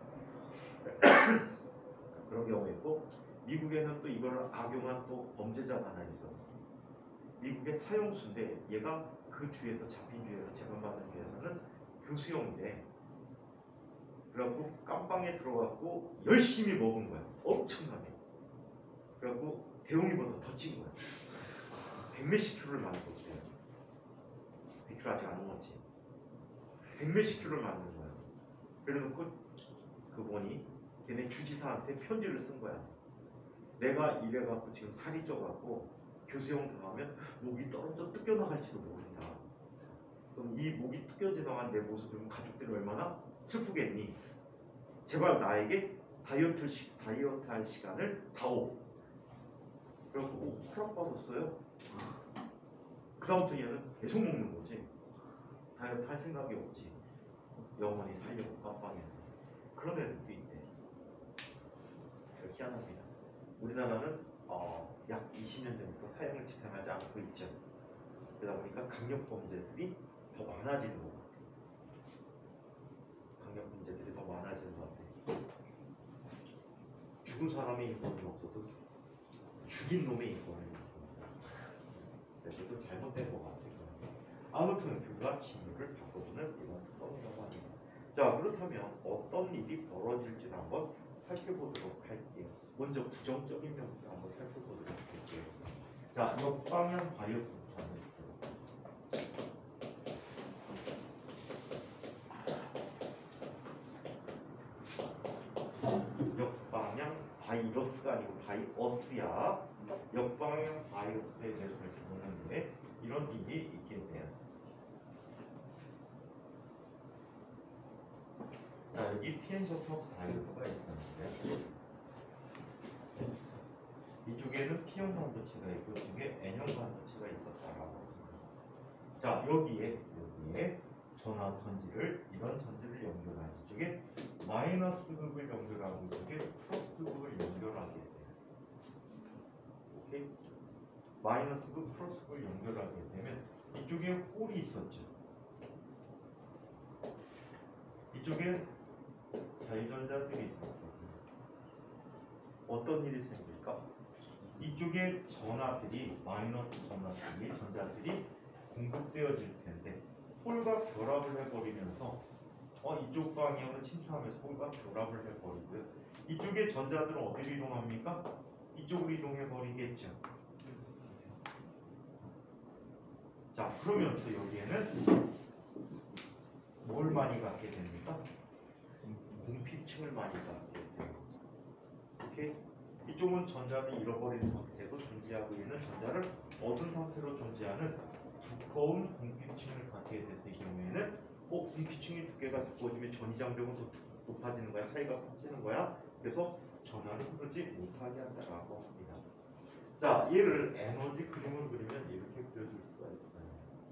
그런 경우 있고, 미국에는 또 이거를 악용한 또 범죄자가 하나 있었어. 미국의 사형수인데 얘가 그 주에서 잡힌 주에서 재판받은 주에서는 교수형인데, 그래갖고 깜빵에 들어갔고 열심히 먹은 거야. 엄청나게. 그래갖고 대웅이보다 더 찐 거야. 백몇십 킬로를 만든 거지. 백 킬로 아직 안 넘었지. 백몇십 킬로를 만든 거야. 그래놓고 그분이 걔네 주지사한테 편지를 쓴 거야. 내가 이래갖고 지금 살이 쪄갖고 교수형 당하면 목이 떨어져 뜯겨나갈지도 모른다. 그럼 이 목이 뜯겨져 나간 내 모습을 보면 가족들이 얼마나 슬프겠니? 제발 나에게 다이어트 시, 다이어트 할 시간을 다오. 그래갖고 오, 허락받았어요. 그 다음부터 얘는 계속 먹는 거지. 다이어트 할 생각이 없지. 영원히 살려고 깜빵에서. 그런 애들도 있대. 희한합니다. 우리나라는 어, 약 이십 년 전부터 사형을 집행하지 않고 있죠. 그러다 보니까 강력범죄들이 더 많아지는 것 같아요. 강력범죄들이 더 많아지는 것 같아요. 죽은 사람의 인권은 없어도 죽인 놈의 인권은 있습니다. 그래도 잘못된 것 같아요. 아무튼 그가 징후를 바꿔주는 이런 특성이라고 합니다. 자, 그렇다면 어떤 일이 벌어질지 한번 살펴보도록 할게요. 먼저 부정적인 면부터 한번 살펴보도록 할게요. 자, 역방향 바이어스부터 한번 볼게요. 역방향 바이러스가 아니고 바이어스야. 역방향 바이러스에 대해서 살펴보는데 이런 일이 있게 돼요. 자, 여기 피엔저성 바이러스가 있었는데 이쪽에는 P형 반도체가 있고 이쪽에 N형 반도체가 있었다라고. 자, 여기에 여기에 전압 전지를 이런 전지를 연결한 이쪽에 마이너스 극을 연결하고 이쪽에 플러스 극을 연결하게 돼요. 오케이? 마이너스 극 플러스 극을 연결하게 되면 이쪽에 홀이 있었죠. 이쪽에 자유전자들이 있었거든요. 어떤 일이 생길까? 이쪽에 전하들이 마이너스 전하들이 전자들이 공급되어질 텐데 홀과 결합을 해버리면서 어 이쪽 방향으로 침투하면서 홀과 결합을 해버리고요. 이쪽에 전자들은 어디로 이동합니까? 이쪽으로 이동해버리겠죠. 자, 그러면서 여기에는 뭘 많이 갖게 됩니까? 공피층을 많이 갖게 돼요. 오케이? 이쪽은 전자를 잃어버린 상태고 존재하고 있는 전자를 얻은 상태로 존재하는 두꺼운 공피층을 갖게 돼서 이 경우에는 어, 공피층이 두께가 두꺼워지면 전이장벽은 더 높아지는 거야? 차이가 커지는 거야? 그래서 전하를 흐르지 못하게 한다라고 합니다. 자, 얘를 에너지 그림으로 그리면 이렇게 그려줄 수가 있어요.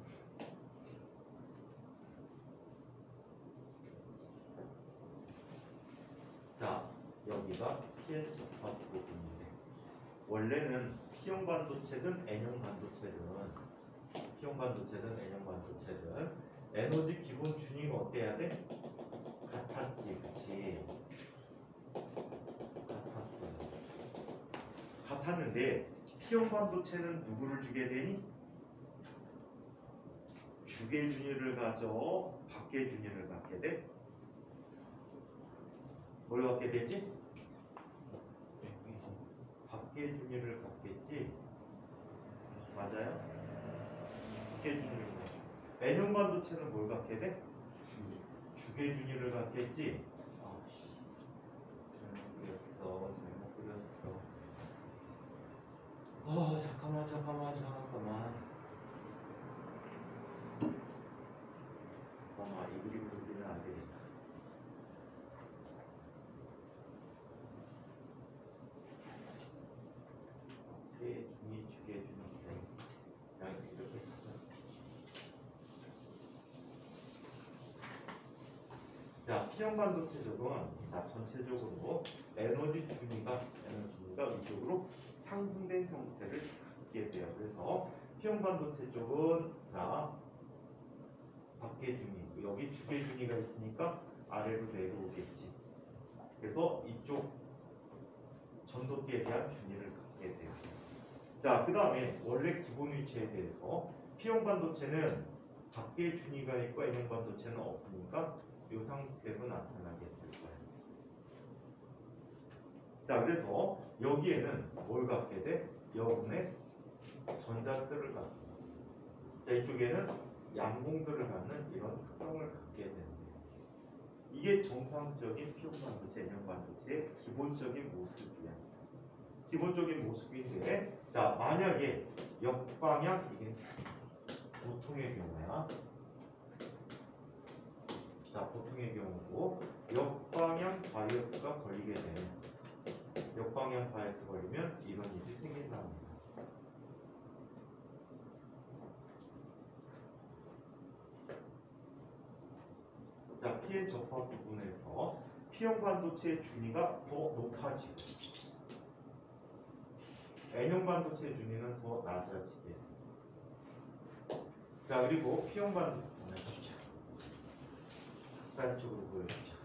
자, 여기가 피엔 접합 부분인데 원래는 P형 반도체든 N형 반도체든 P형 반도체든 N형 반도체든 에너지 기본 튜닝 어때야 돼? 같았지, 그치? 같았어요. 같았는데 P형 반도체는 누구를 주게 되니? 주계 준위를 가져 밖에 준위를 갖게 돼? 뭘 갖게 되지? 네, 밖의 준위를 갖겠지. 맞아요? 밖의 준위를 갖겠지. N형 반도체는 뭘 갖게 돼? 주계 준위를 갖겠지. 아씨, 잘못 그렸어, 잘못 그렸어. 아 잠깐만, 잠깐만, 잠깐만. 아, 이 그림 그리면 안 되겠다. 게 중이 주게 주는 양 이렇게 있어요. 자, P형 반도체 적은 자 전체적으로 에너지 준위가 에너지 준위가 이쪽으로 상승된 형태를 갖게 돼요. 그래서 P형 반도체 쪽은 자 밖에 준위, 여기 주계 준위가 있으니까 아래로 내려오겠지. 그래서 이쪽 전도기에 대한 준위를 갖게 돼요. 자, 그 다음에 원래 기본 위치에 대해서 P형 반도체는 밖에 준위가 있고 N형 반도체는 없으니까 이 상태로 나타나게 될 거예요. 자, 그래서 여기에는 뭘 갖게 돼? 여분의 전자들을 갖게 돼. 자, 이쪽에는 양공들을 갖는 이런 특성을 갖게 되는데 이게 정상적인 P형 반도체, N형 반도체의 기본적인 모습이야. 기본적인 모습인데, 자 만약에 역방향 이게 보통의 경우야. 자 보통의 경우고 역방향 바이어스가 걸리게 되면 역방향 바이어스 걸리면 이런 일이 생긴다는 거야. 자, P의 접합 부분에서 P형 반도체의 준위가 더 높아지고 N형 반도체의 준위는 더 낮아지게. 자, 그리고 P형 반도체 주자. 객관적으로 보여주자.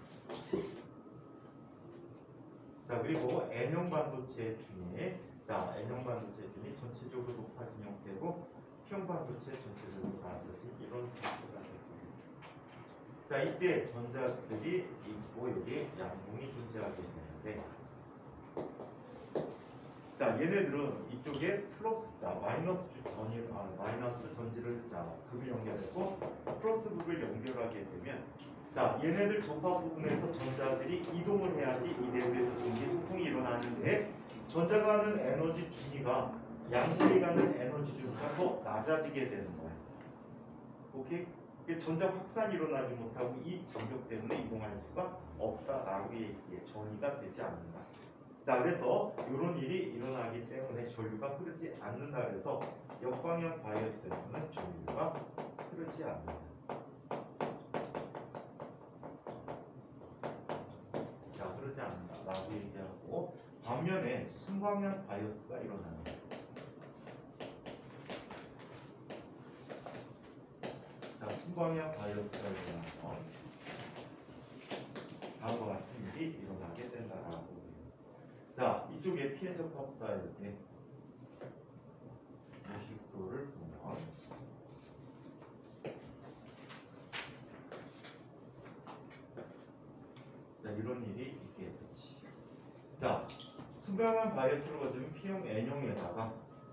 자, 그리고 N형 반도체의 준위. 자, N형 반도체의 준위 전체적으로 높아진 형태고 P형 반도체 전체적으로 낮아진 이런 형태가 됩니다. 자, 이때 전자들이 있고 여기 양봉이 존재하게 되는데, 자 얘네들은 이쪽에 플러스, 자 마이너스 전이 아, 마이너스 전지를 자 극을 연결했고 플러스 극을 연결하게 되면, 자 얘네들 접합 부분에서 전자들이 이동을 해야지 이 내부에서 전기 소통이 일어나는데, 전자가 하는 에너지 준위가 양쪽이 가는 에너지 준위가 더 낮아지게 되는 거야. 오케이? 전자 확산이 일어나지 못하고 이 장벽 때문에 이동할 수가 없다라고 얘기해. 전이가 되지 않는다. 자, 그래서 이런 일이 일어나기 때문에 전류가 흐르지 않는다. 그래서 역방향 바이어스에서는 전류가 흐르지 않는다. 자, 흐르지 않는다라고 얘기하고, 반면에 순방향 바이어스가 일어납니다. 순방향 바이어스가 일어나서 다음과 같은 일이 일어나게 된다라고 해요. 자, 이쪽에 피해 접합사 이렇게 오십도를 보면, 자 이런 일이 있게 되지. 자, 순방향 바이어스를 가지고 P형, N형에다가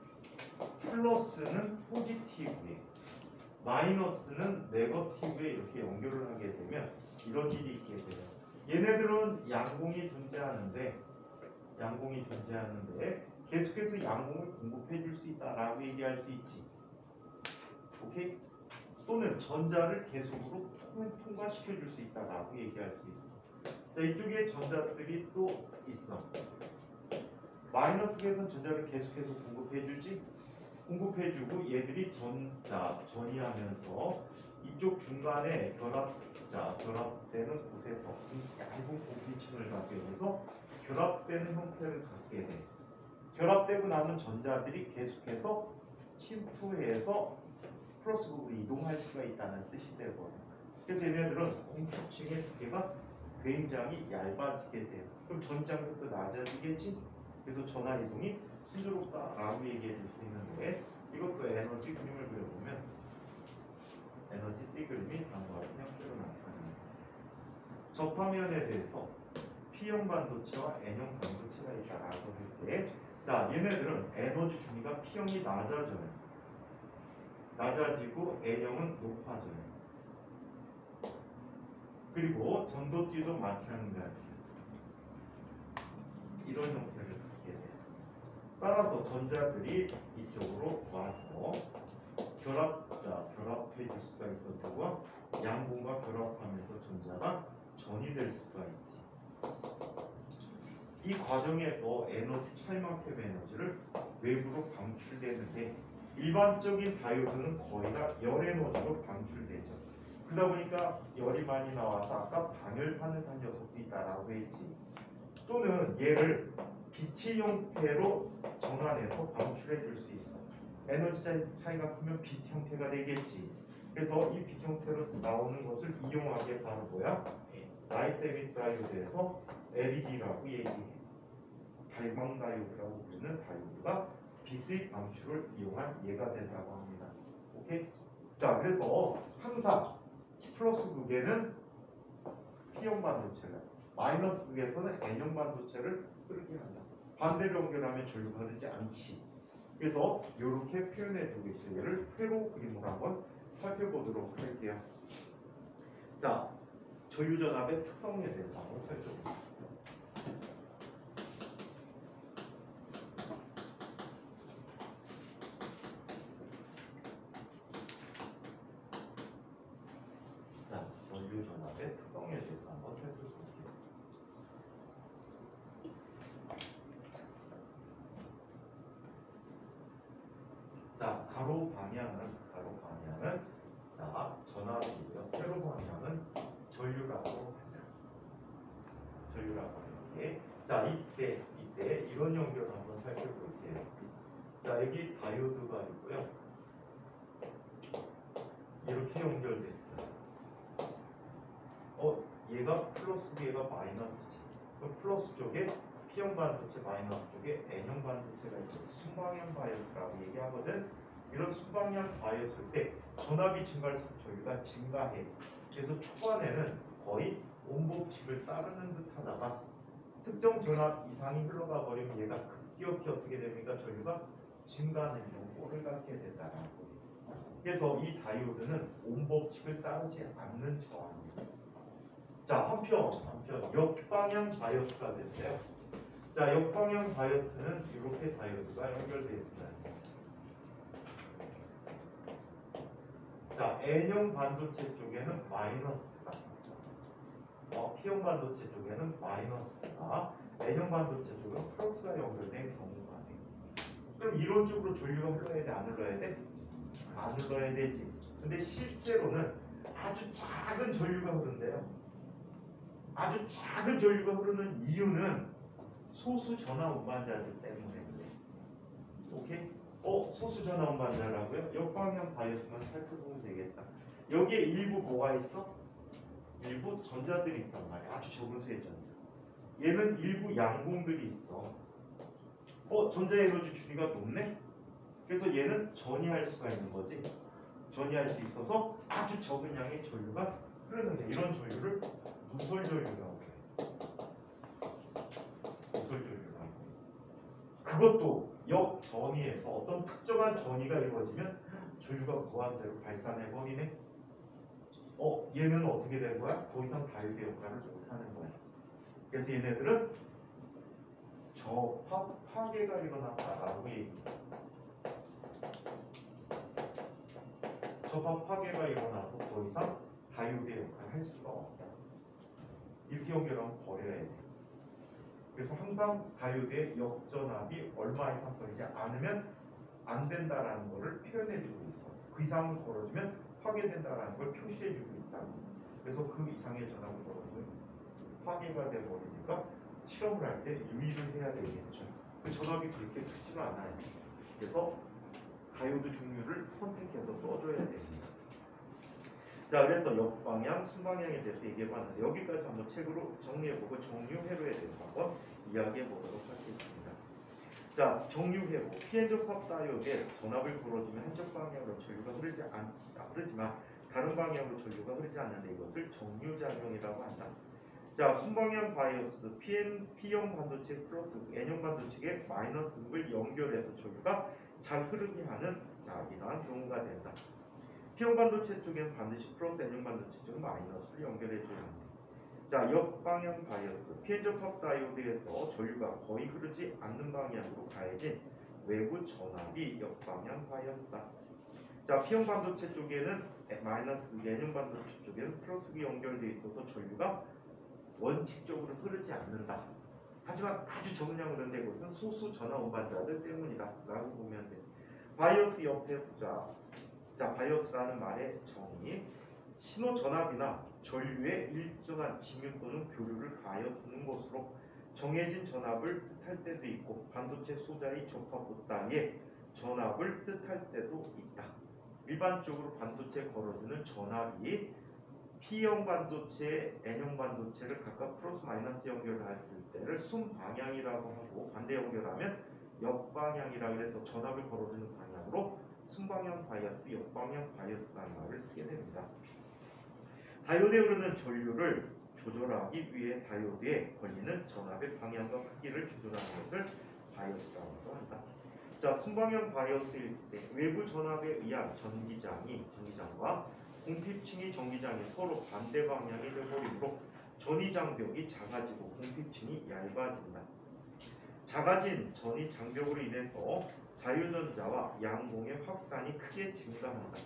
플러스는 포지티브에 마이너스는 네거티브에 이렇게 연결을 하게 되면 이런 일이 있게 돼요. 얘네들은 양공이 존재하는데 양공이 존재하는데 계속해서 양공을 공급해 줄 수 있다라고 얘기할 수 있지. 오케이? 또는 전자를 계속으로 통과시켜 줄 수 있다라고 얘기할 수 있어. 자, 이쪽에 전자들이 또 있어. 마이너스에서는 전자를 계속해서 공급해 주지. 공급해주고 얘들이 전자 전이하면서 이쪽 중간에 결합 자 결합되는 곳에서 얇은 고기층을 갖게 돼서 결합되는 형태를 갖게 돼. 결합되고 나면 전자들이 계속해서 침투해서 플러스 극으로 이동할 수가 있다는 뜻이 되거든요. 그래서 얘네들은 공기층의 두께가 굉장히 얇아지게 돼요. 그럼 전장력도 낮아지겠지. 그래서 전하 이동이 순조롭다라고 얘기해 줄 수 있는데, 이것도 에너지 그림을 그려보면 에너지 띠 그림이 다음과 같은 형태로 나타납니다. 접화면에 대해서 P형 반도체와 N형 반도체가 있다라고 할 때, 자 얘네들은 에너지 중위가 P형이 낮아져요. 낮아지고 N형은 높아져요. 그리고 전도띠도 마찬가지. 이런 형태를 갖게 돼요. 따라서 전자들이 이쪽으로 와서 결합, 자, 결합해 줄 수가 있었고 양분과 결합하면서 전자가 전이 될 수가 있지. 이 과정에서 에너지 차이만큼의 에너지를 외부로 방출되는데 일반적인 다이오드는 거의 다 열 에너지로 방출되죠. 그러다 보니까 열이 많이 나와서 아까 방열판을 한 녀석도 있다라고 했지. 또는 얘를 빛의 형태로 전환해서 방출해 줄 수 있어. 에너지 차이가 크면 빛 형태가 되겠지. 그래서 이 빛 형태로 나오는 것을 이용하기에 바로 뭐야? 라이트 에밋 다이오드에서 엘이디라고 얘기해. 발광 다이오드라고 부르는 다이오드가 빛의 방출을 이용한 예가 된다고 합니다. 오케이? 자, 그래서 항상 플러스 극에는 P형 반도체를, 마이너스 극에서는 N형 반도체를 흐르게 한다. 반대로 연결하면 전류가 흐르지 않지. 그래서 이렇게 표현해 두고 있어요. 얘를 회로 그림으로 한번 살펴보도록 할게요. 자, 전류전압의 특성에 대해서 한번 살펴보겠습니다. 자, 전류전압의 특성에 대해서 한번 살펴볼게요. 자, 가로 방향은 가로 방향은 자 전압이고요. 세로 방향은 전류라고 하자. 전류라고 할게. 자, 이때 이때 이런 연결 한번 살펴볼게요. 자, 여기 다이오드가 있고요. 이렇게 연결됐어요. 어, 얘가 플러스고 얘가 마이너스지. 그럼 플러스 쪽에 P형 반도체, 마이너스 쪽에 N형 반도체가 있어서 순방향 바이어스라고 얘기하거든. 이런 순방향 바이어스일 때 전압이 증가할수록 전류가 증가해. 그래서 초반에는 거의 온법칙을 따르는 듯 하다가 특정 전압 이상이 흘러가 버리면 얘가 급격히 어떻게 됩니까? 전류가 증가하는 경우를 갖게 된다라고. 그래서 이 다이오드는 온법칙을 따르지 않는 저항입니다. 자, 한편 한편 역방향 바이어스가 됐어요. 자, 역방향 바이어스는 이렇게 다이오드가 연결되어 있습니다. 자, N형 반도체 쪽에는 마이너스가, 어, P형 반도체 쪽에는 마이너스가, N형 반도체 쪽은 플러스가 연결된 경우가 돼. 그럼 이론적으로 전류가 흘러야 돼, 안 흘러야 돼? 안 흘러야 되지. 근데 실제로는 아주 작은 전류가 흐른대요. 아주 작은 전류가 흐르는 이유는 소수 전하 운반자들 때문에 그래. 오케이? 어, 소수 전하 운반자라고요? 역방향 바이어스만 살펴보면 되겠다. 여기에 일부 뭐가 있어? 일부 전자들이 있단 말이야. 아주 적은 수의 전자. 얘는 일부 양공들이 있어. 어, 전자 에너지 주기가 높네? 그래서 얘는 전이할 수가 있는 거지. 전이할 수 있어서 아주 적은 양의 전류가 흐르는데 이런 전류를 누설 전류라고 해. 누설 전류라고 해. 그것도 역전위에서 어떤 특정한 전위가 이루어지면 전류가 무한대로 발산해 버리네. 어, 얘는 어떻게 된 거야? 더 이상 다이오드 역할을 못 하는 거야. 그래서 얘네들은 접합 파괴가 일어났다라고 얘기해. 접합 파괴가 일어나서 더 이상 다이오드 역할을 할 수가 없다. 이렇게 연결하면 버려야 돼. 그래서 항상 다이오드의 역전압이 얼마 이상 걸리지 않으면 안 된다라는 것을 표현해주고 있어. 그 이상을 걸어주면 파괴된다라는 걸 표시해주고 있다. 그래서 그 이상의 전압을 걸어주면 파괴가 돼버리니까 실험을 할 때 유의를 해야 되겠죠. 그 전압이 그렇게 크지가 않아요. 그래서 다이오드 종류를 선택해서 써줘야 됩니다. 자, 그래서 역방향, 순방향에 대해서 얘기해봤는데 여기까지 한번 책으로 정리해보고 정류회로에 대해서 한번 이야기해보도록 하겠습니다. 자, 정류회로, 피엔 접합 다이오드에 전압을 걸어주면 한쪽 방향으로 전류가 흐르지 않지, 아, 흐르지만 다른 방향으로 전류가 흐르지 않는데 이것을 정류작용이라고 한다. 자, 순방향 바이오스 Pn, P형 반도체 플러스 N형 반도체에 마이너스를 연결해서 전류가 잘 흐르게 하는 자 이러한 경우가 된다. P형 반도체 쪽에는 반드시 플러스, N형 반도체 쪽은 마이너스를 연결해줘야 합니다. 자, 역방향 바이오스 피엔 접합 다이오드에서 전류가 거의 흐르지 않는 방향으로 가해진 외부 전압이 역방향 바이오스다. 자, P형 반도체 쪽에는 마이너스 극이, N형 반도체 쪽에는 플러스 극이 연결되어 있어서 전류가 원칙적으로 흐르지 않는다. 하지만 아주 적은량을 흐르는 것은 소수 전압 운반자들 때문이다 라고 보면 돼. 바이오스 옆에 보자. 자, 바이오스라는 말의 정의, 신호 전압이나 전류에 일정한 징유 또는 교류를 가하여 두는 것으로 정해진 전압을 뜻할 때도 있고 반도체 소자의 접합부 따위에 전압을 뜻할 때도 있다. 일반적으로 반도체에 걸어주는 전압이 P형 반도체, N형 반도체를 각각 플러스 마이너스 연결했을 때를 순방향이라고 하고 반대 연결하면 역방향이라고 해서 전압을 걸어주는 방향으로 순방향 바이어스, 역방향 바이어스라는 말을 쓰게 됩니다. 다이오드에 흐르는 전류를 조절하기 위해 다이오드에 걸리는 전압의 방향과 크기를 조절하는 것을 바이어스라고 한다. 자, 순방향 바이어스일 때 외부 전압에 의한 전기장이 전기장과 공핍층이 전기장이 서로 반대 방향이 되버리므로 전이장벽이 작아지고 공핍층이 얇아진다. 작아진 전이장벽으로 인해서 자유전자와 양봉의 확산이 크게 증가한다.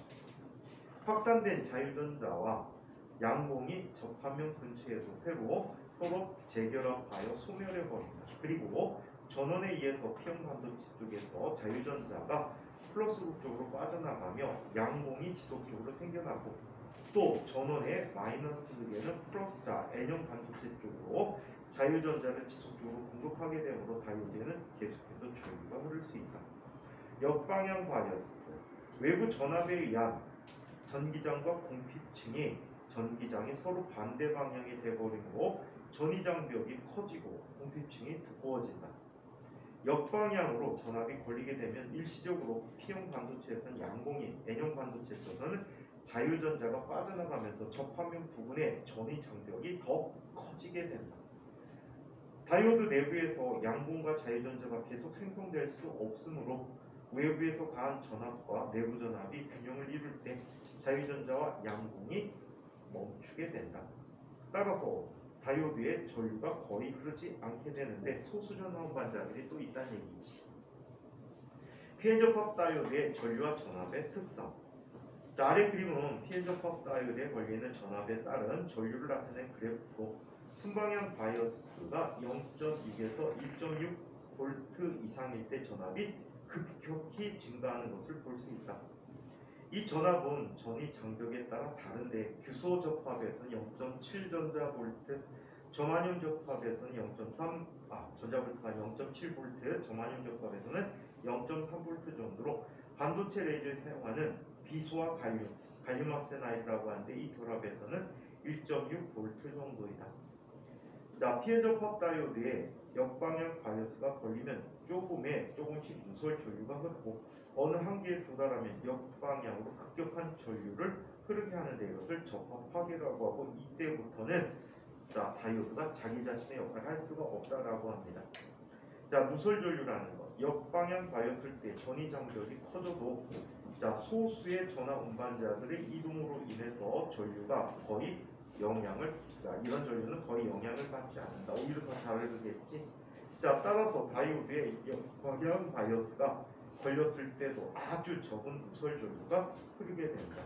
확산된 자유전자와 양봉이 접합면 근처에서 새로 서로 재결합하여 소멸해버린다. 그리고 전원에 의해서 P형 반도체 쪽에서 자유전자가 플러스극 쪽으로 빠져나가며 양봉이 지속적으로 생겨나고 또 전원의 마이너스 극에는 플러스 자 N형 반도체 쪽으로 자유전자를 지속적으로 공급하게 되므로 다이오드에는 계속해서 전류가 흐를 수 있다. 역방향 바이어스 외부 전압에 의한 전기장과 공핍층이 전기장이 서로 반대 방향이 되버리고 전이장벽이 커지고 공핍층이 두꺼워진다. 역방향으로 전압이 걸리게 되면 일시적으로 P형 반도체에서는 양봉이, N형 반도체에서는 자유전자가 빠져나가면서 접합면 부분의 전이장벽이 더 커지게 된다. 다이오드 내부에서 양봉과 자유전자가 계속 생성될 수 없으므로 외부에서 가한 전압과 내부 전압이 균형을 이룰 때 자유전자와 양봉이 멈추게 된다. 따라서 다이오드의 전류가 거의 흐르지 않게 되는데 소수 전압 운반자들이 또 있다는 얘기지. 피엔 접합 다이오드의 전류와 전압의 특성. 자, 아래 그림은 피엔 접합 다이오드에 걸리는 전압에 따른 전류를 나타낸 그래프로 순방향 바이어스가 영 점 육에서 일 점 육 볼트 이상일 때 전압이 급격히 증가하는 것을 볼 수 있다. 이 전압은 전이 장벽에 따라 다른데 규소 접합에서는 영 점 칠 전자볼트, 점화용 접합에서는 영 점 삼, 아 전자볼트가 영 점 칠 볼트, 점화용 접합에서는 영 점 삼 볼트 정도로 반도체 레이저에 사용하는 비소와 갈륨, 갈륨 아르세나이드라고 하는데 이 결합에서는 일 점 육 볼트 정도이다. 자, 피엔 접합 다이오드에 역방향 바이어스가 걸리면 조금에 조금씩 누설 전류가 흐르고 어느 한계에 도달하면 역방향으로 급격한 전류를 흐르게 하는데 이것을 접합 파괴라고 하고 이때부터는 자, 다이오드가 자기 자신의 역할을 할 수가 없다라고 합니다. 자, 누설 전류라는 것. 역방향 바이어스일 때 전이 장벽이 커져도 자, 소수의 전화 운반자들의 이동으로 인해서 전류가 거의 영향을 자, 이런 전류는 거의 영향을 받지 않는다. 오히려 더 잘 흐르겠지. 자, 따라서 다이오드의 역방향 바이어스가 걸렸을 때도 아주 적은 누설 전류가 흐르게 된다.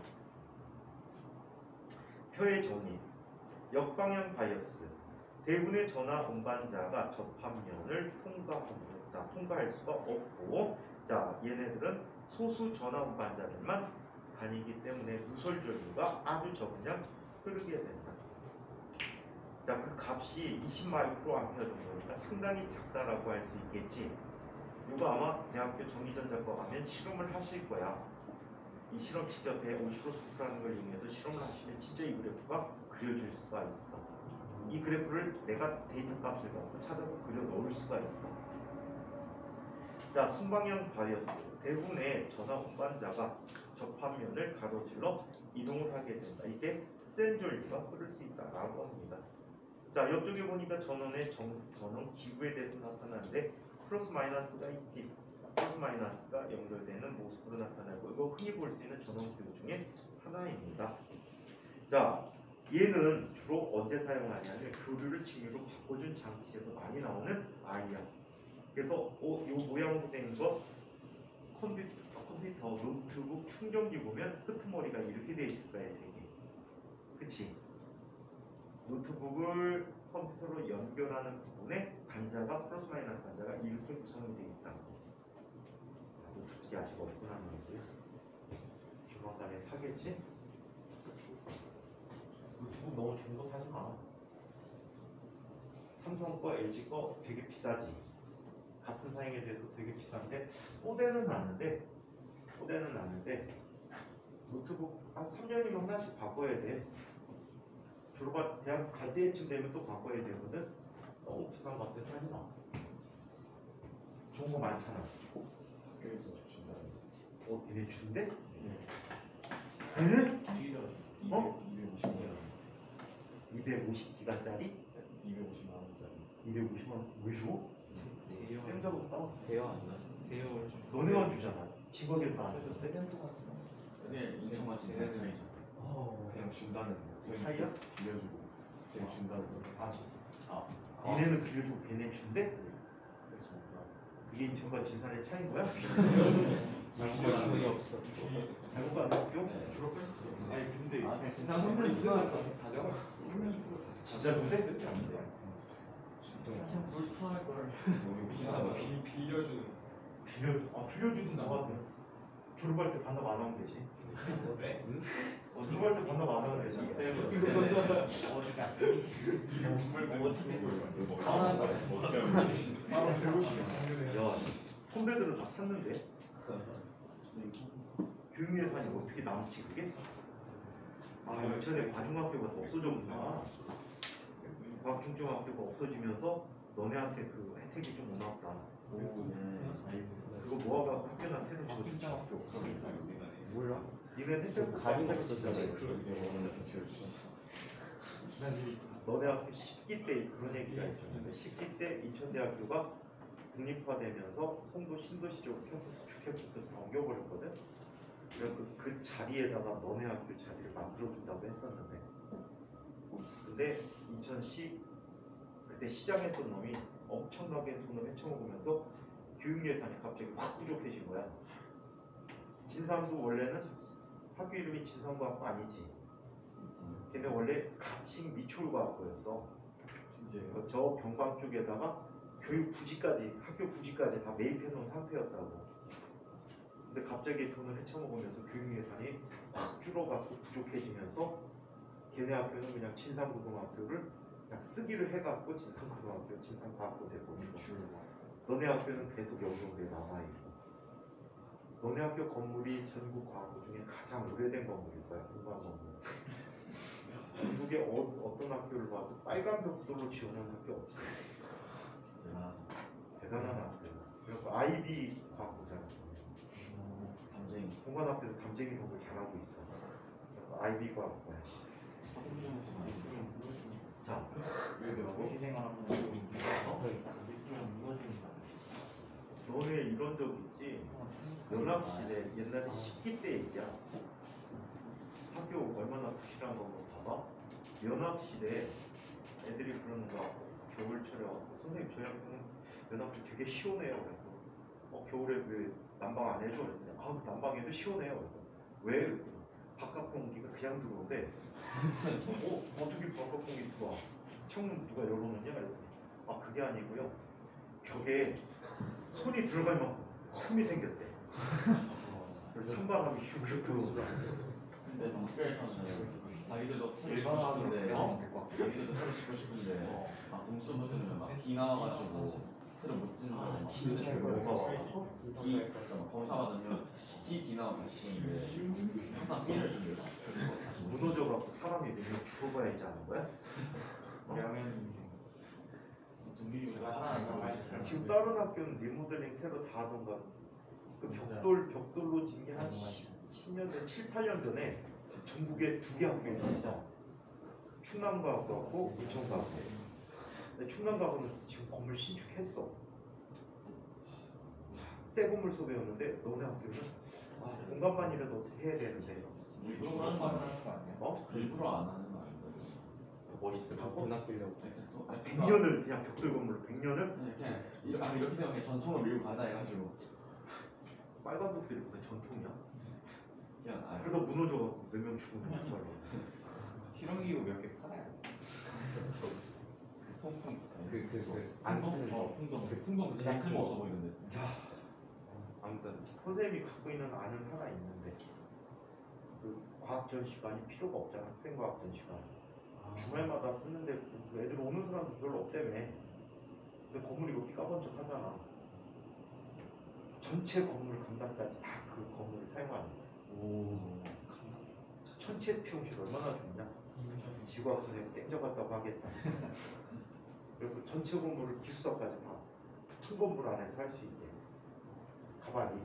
표의 정의. 역방향 바이어스. 대부분의 전화 운반자가 접합면을 통과합니다. 통과할 수가 없고, 자, 얘네들은 소수 전화 운반자들만 다니기 때문에 누설 전류가 아주 적은 양 흐르게 된다. 자, 그 값이 이십 마이크로 암페어 정도니까 상당히 작다라고 할 수 있겠지. 이거 아마 대학교 전기전자과 가면 실험을 하실 거야. 이 실험 직접 오시로스코프라는 걸 이용해서 실험을 하시면 진짜 이 그래프가 그려질 수가 있어. 이 그래프를 내가 데이터 값을 갖고 찾아서 그려 넣을 수가 있어. 자, 순방향 바이어스. 대부분의 전화 운반자가 접합면을 가로질러 이동을 하게 된다. 이때 센 전류가 흐를 수 있다라고 합니다. 자, 이쪽에 보니까 전원의 전, 전원 기구에 대해서 나타나는데 플러스 마이너스가 있지. 플러스 마이너스가 연결되는 모습으로 나타나고 이거 흔히 볼 수 있는 전원 기구 중에 하나입니다. 자, 얘는 주로 언제 사용하냐면 교류를 직류로 바꿔준 장치에서 많이 나오는 아이야. 그래서 어, 요 모양으로 된 거 컴퓨터, 컴퓨터, 노트북, 충전기 보면 끄트머리가 이렇게 돼 있을 거야, 되게. 그치? 노트북을 컴퓨터로 연결하는 부분에 단자가 플러스 마이너스 단자가 이렇게 구성이 되어 있다. 아, 노트북이 아직 없구나 말이고요. 조만간에 사겠지? 노트북 너무 좋은 거 사지 마. 삼성 거, 엘지 거 되게 비싸지. 같은 사양에 대해서 되게 비싼데 뽀대는 나는데 뽀대는 나는데 노트북 한 삼 년이면 하나씩 바꿔야 돼. 졸업 대학 갈 때쯤 되면 또 바꿔야 되거든. 너무 비싼 값에 사지 마. 좋은 거 많잖아. 학교에서 주신다는. 어, 걔네 준대? 네. 응? 어? 이백오십만 원. 이백오십 기가짜리? 이백오십만 원짜리. 이백오십만 원 왜 줘? 대여 땡자고 없다. 대여 아닌가? 대여를 좀 너네만 주잖아. 직원들도 안 그래도 줘. 세 년 동안 쓰면 그게 인천만 진짜 차이죠. 어, 그냥 준다는 거. 차이야? 빌려주고 그냥 준다는 거. 아, 아, 니네는 빌려주고 걔네 준대? 그래서 그게 인천과 진산의 차이인 거야? 자신이 없어. 잘못 가는 학교? 네. 졸업해서 아니 근데 아 그냥 진상 선물 있으면 가져가. 진짜 준대? 쓸게 아닌데. 그냥 불투할 걸. 너무 비싸다. 빌, 빌려주는 빌려주, 아, 빌려주든 나가든 졸업할 때 반납 안 하면 되지. 네? 어, 졸업할 때 반납 안 하면 되지. 어디가? 정말 뭐 어차피 사는 거야. 어떻게 하면 야, 선배들은 다 샀는데 교육예산이 어떻게 남지 그게? 아, 인천에 과중학교가 더 없어졌구나. 과중중학교가 없어지면서 너네한테 그 혜택이 좀 오나보다. 그거 모아갖고 학교나 새로 지어주자. 중장학교 없어졌어요. 몰라? 니네 혜택 가리가 못 없었잖아. 받았잖아. 이제 원하는 대체를 주셨어. 너네 학교 십 기 때 그런 얘기가 있었는데 십 기 때 인천대학교가 국립화되면서 송도 신도시 쪽 캠퍼스 주캠퍼스를 다 옮겨버렸거든. 그래서 그, 그 자리에다가 너네 학교 자리를 만들어준다고 했었는데 근데 이천십 그때 시장했던 놈이 엄청나게 돈을 헤쳐먹으면서 교육예산이 갑자기 확 부족해진 거야. 진상도 원래는 학교 이름이 진상과학부 아니지. 걔네 원래 가칭 미출과학부였어. 진짜요? 저 병방 쪽에다가 교육 부지까지 학교 부지까지 다 매입해 놓은 상태였다고. 근데 갑자기 돈을 헤쳐먹으면서 교육 예산이 막 줄어갖고 부족해지면서 걔네 학교는 그냥 진상고등학교를 그냥 쓰기를 해갖고 진상고등학교, 진상과학부 되고 너네 학교는 계속 영종대에 남아있고 너네 학교 건물이 전국 과학부 중에 가장 오래된 건물일 거야. 공간 건물. 전국에 어, 어떤 학교를 봐도 빨간 벽돌로 지어놓은 학교 없어. 대단한 학교. 그리고 아이비 과학부잖아. 담쟁이. 공간 앞에서 담쟁이 덕을 잘하고 있어. 그래서 아이비 과학부야. 자, 왜 내가 뭐? 희생을 하면 있으면 무너지는 거 너네 이런 적 있지? 연합시대 옛날에 십 기 때 얘기야. 학교 얼마나 부실한 거 봐봐. 연합시대 애들이 그러는 거야. 겨울철에 와서 선생님 저희 학교는 연합시 되게 시원해요. 그래서 어, 겨울에 왜 난방 안 해줘? 그랬더니 아 난방해도 시원해요. 그래서 왜? 그랬더니 바깥 공기가 그냥 들어오는데 어? 어떻게 바깥 공기 들어와? 창문 누가 열어놓냐? 그랬더니 아 그게 아니고요. 벽에 손이 들어갈 만큼 틈이 생겼대. 그래서 찬바람이 슉슉 들어오고 근데 학교에서는 자기들도 새로 씻고 일반화로 싶은데 어? 자기들도 새로 씻고 싶은데 아 공수부들은 막비 나와가지고 새로 못 짓는 거막 진짜 뭐가 와? 비 그러니까 검사 받으면 C, D 나오면 다시 씻는데 항상 B를 준대요. 그래서 다시 못 무너져갖고 사람이 몇 명 죽어봐야지 하는 거야? 명예는 제가 하나 말씀 지금 다른 학교는 리모델링 새로 다 하던가 그 벽돌, 벽돌로 진 게 한 십 년 전, 칠, 팔 년 전에 전국에 두 개 학교 있었어. 충남과학부하고 인천과학부. 근데 충남 가서는 지금 건물 신축했어. 새 건물 소배였는데 너네 학교는 아, 공간만이라도 어떻게 해야 되는데 일부러 그런 하는 거 거 하는 아니야? 거 아니야? 어? 일부러 안 하는 거 아닌가? 더 멋있으라고? 돈 아끼려고. 백 년을 그냥 벽돌 건물로 백 년을 그냥 이렇게, 아, 이렇게 되면 그냥 전통을 밀고 가자 해가지고 빨간 벽돌이 무슨 전통이야? 그냥 아 그래서 무너져갖고 몇 명 죽으면 어떡하려. 실험기구 몇 개 팔아야 돼. 통풍 그그안 쓰는 어 거. 풍동 그 풍동 제일 쓸모없어 보이는데 자, 아무튼 선생님이 갖고 있는 아는 하나 있는데 그 과학 전시관이 필요가 없잖아. 학생 과학 전시관. 주말마다 쓰는데 그 애들 오는 사람도 별로 없다며. 근데 건물이 이거 까번쩍하잖아. 전체 건물 감당까지 다 그 건물을 사용하는 거야. 오 천체 티용실 얼마나 좋냐? 지구학 선생님 땡겨갔다고 하겠다. 그리고 전체 건물을 기숙사까지 다 큰 건물 안에서 할 수 있게. 가만히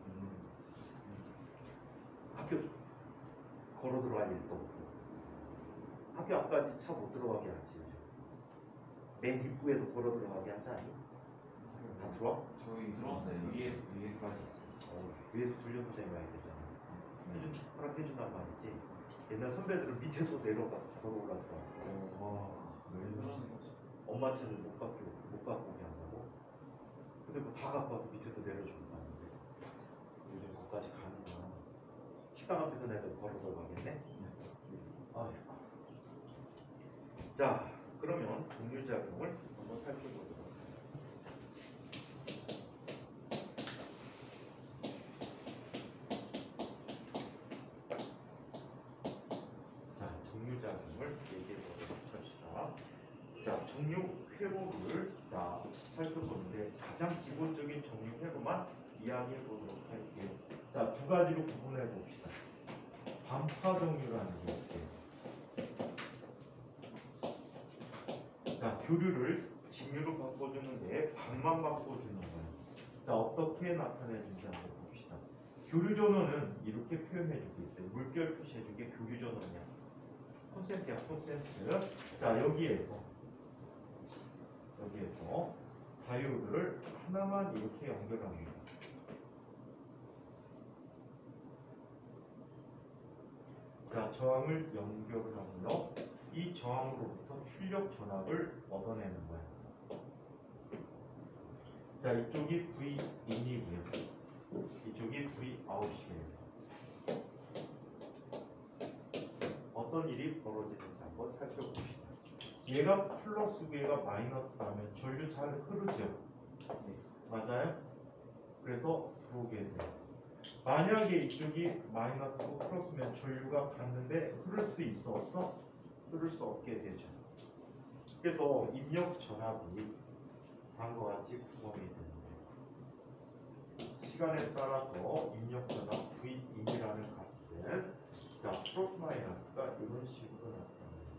학교 걸어 들어갈 일도 없고 학교 앞까지 차 못 들어가게 하지 요즘. 맨 입구에서 걸어 들어가게 하지 않니? 다 들어와? 저기 들어왔어요 위에 위에까지 어, 위에서 돌려서 내려와야 되잖아. 해준 허락해준단 말이지. 옛날 선배들은 밑에서 내려가 걸어 올라가. 왜 그러는 거지? 엄마 차를 못 갖고 못 갖고 오게 한다고. 근데 뭐 다 갖고 와서 밑에서 내려주고 가는데 요즘 거기까지 가는 거야. 식당 앞에서 내가 걸어 들어가겠네. 아이고. 자, 그러면 종류작용을 한번 살펴보도록 자, 종류작용을 얘기해 보도록 합시다. 자, 정류 회로를 자, 살펴보는데 가장 기본적인 정류 회로만 이야기해 보도록 할게요. 자, 두 가지로 구분해 봅시다. 반파 정류라는 게 있어요. 자, 교류를 직류로 바꿔주는데 반만 바꿔주는 거예요. 자, 어떻게 나타내는지 한번 봅시다. 교류 전원은 이렇게 표현해주고 있어요. 물결 표시해주게 교류 전원이야. 콘센트야, 콘센트. 자, 여기에서 여기에서 다이오드를 하나만 이렇게 연결합니다. 자, 저항을 연결을 하고요. 이 저항으로부터 출력 전압을 얻어내는 거예요. 자, 이쪽이 브이 인이고요. 이쪽이 브이 아웃이에요. 어떤 일이 벌어지는지 한번 살펴봅시다. 얘가 플러스고 얘가 마이너스라면 전류 잘 흐르죠? 네, 맞아요? 그래서 들어오게 돼요. 만약에 이쪽이 마이너스고 플러스면 전류가 갔는데 흐를 수 있어 없어? 흐를 수 없게 되죠. 그래서 입력 전압이 다음과 같이 구성이 되는데 시간에 따라서 입력 전압 브이 인이라는 값은 자 플러스 마이너스가 이런 식으로 나타납니다.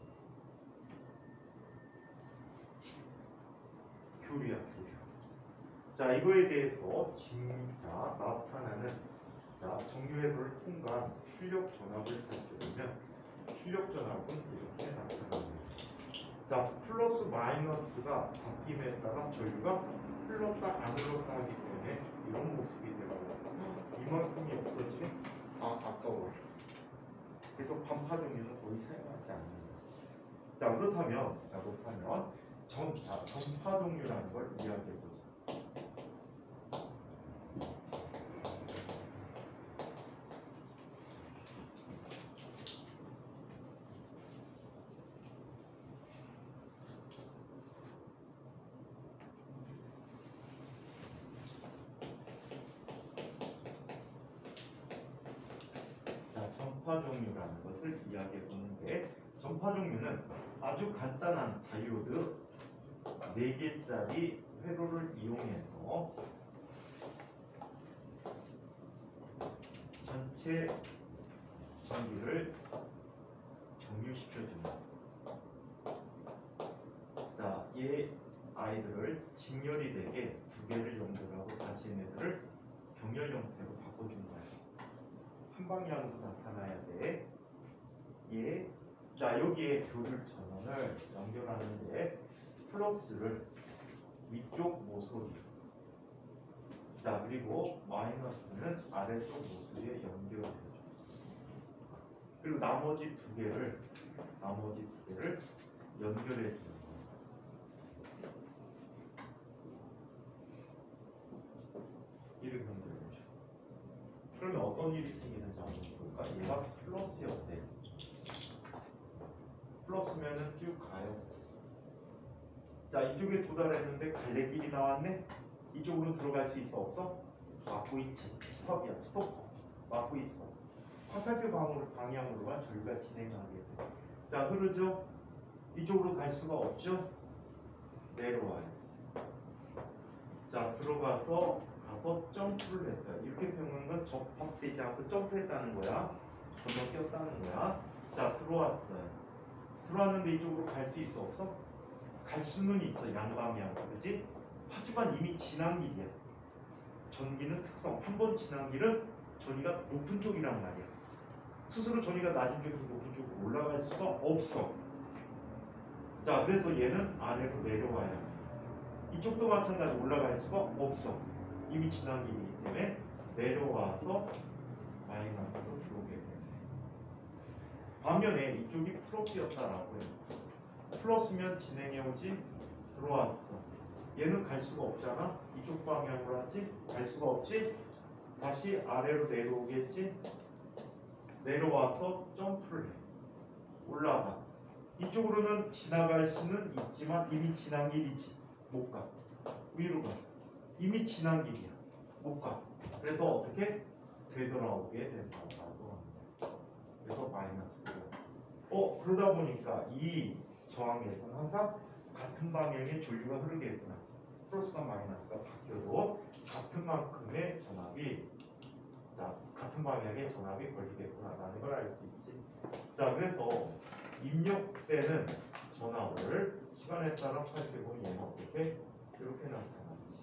교류야 교류. 자 이거에 대해서 진짜 나타나는 자 정류회로를 통과한 출력 전압을 살펴보면 출력 전압은 이렇게 나타납니다. 자 플러스 마이너스가 바뀜에 따라 전류가 흘렀다 안 흘렀다 하기 때문에 이런 모습이 되고 이만큼이 없어지면 아 아까워. 그래서 반파 정류는 거의 사용하지 않는다. 자 그렇다면 자 그렇다면 전, 자, 전파 종류라는 걸 이야기해 보자. 자, 전파 종류라는 것을 이야기해 보는데 전파 종류는 아주 간단한 다이오드 네 개짜리 회로를 이용해서 전체 전기를 정류시켜줍니다. 자, 이 아이들을 직렬이 되게 두 개를 연결하고 다시 얘네들을 병렬 형태로 바꿔준 거예요. 한 방향으로 나타나야 돼. 예. 자, 여기에 교류 전원을 연결하는데 플러스 플러스를 위쪽 모서리, 자 그리고 마이너스는 아래쪽 모서리에 연결해줘. 그리고 나머지 두 개를 나머지 두 개를 연결해 주는 거예요. 이렇게 연결해줘. 그러면 어떤 일이 생기는지 한번 볼까? 얘가 플러스였대. 플러스면은 쭉 가요. 자 이쪽에 도달했는데 갈래길이 나왔네. 이쪽으로 들어갈 수 있어 없어? 막고 있지. 스톱이야. 스톱. 막고 있어. 화살표 방향으로, 방향으로만 전류가 진행하게 돼. 자 흐르죠? 이쪽으로 갈 수가 없죠? 내려와요. 자 들어가서 가서 점프를 했어요. 이렇게 표현한 건 접합되지 않고 점프했다는 거야. 건너뛰었다는 거야. 자 들어왔어요. 들어왔는데 이쪽으로 갈 수 있어 없어? 갈 수는 있어. 양방향으로. 그치? 하지만 이미 지난 길이야. 전기는 특성. 한 번 지난 길은 전위가 높은 쪽이란 말이야. 스스로 전위가 낮은 쪽에서 높은 쪽으로 올라갈 수가 없어. 자 그래서 얘는 아래로 내려와야 해. 이쪽도 마찬가지 올라갈 수가 없어. 이미 지난 길이기 때문에 내려와서 마이너스로 들어오게 돼. 반면에 이쪽이 플러스였다라고 해요. 플러스면 진행해오지 들어왔어. 얘는 갈 수가 없잖아. 이쪽 방향으로 왔지? 갈 수가 없지? 다시 아래로 내려오겠지? 내려와서 점프를 해. 올라가. 이쪽으로는 지나갈 수는 있지만 이미 지난 길이지. 못 가. 위로 가. 이미 지난 길이야. 못 가. 그래서 어떻게? 되돌아오게 된다고 합니다. 그래서 마이너스. 어 그러다 보니까 이 저항에서는 항상 같은 방향의 전류가 흐르겠구나. 플러스가 마이너스가 바뀌어도 같은 만큼의 전압이 자 같은 방향의 전압이 걸리겠구나라는 걸 알 수 있지. 자 그래서 입력되는 전압을 시간에 따라 살펴보면 얘는 어떻게 이렇게 나타나지.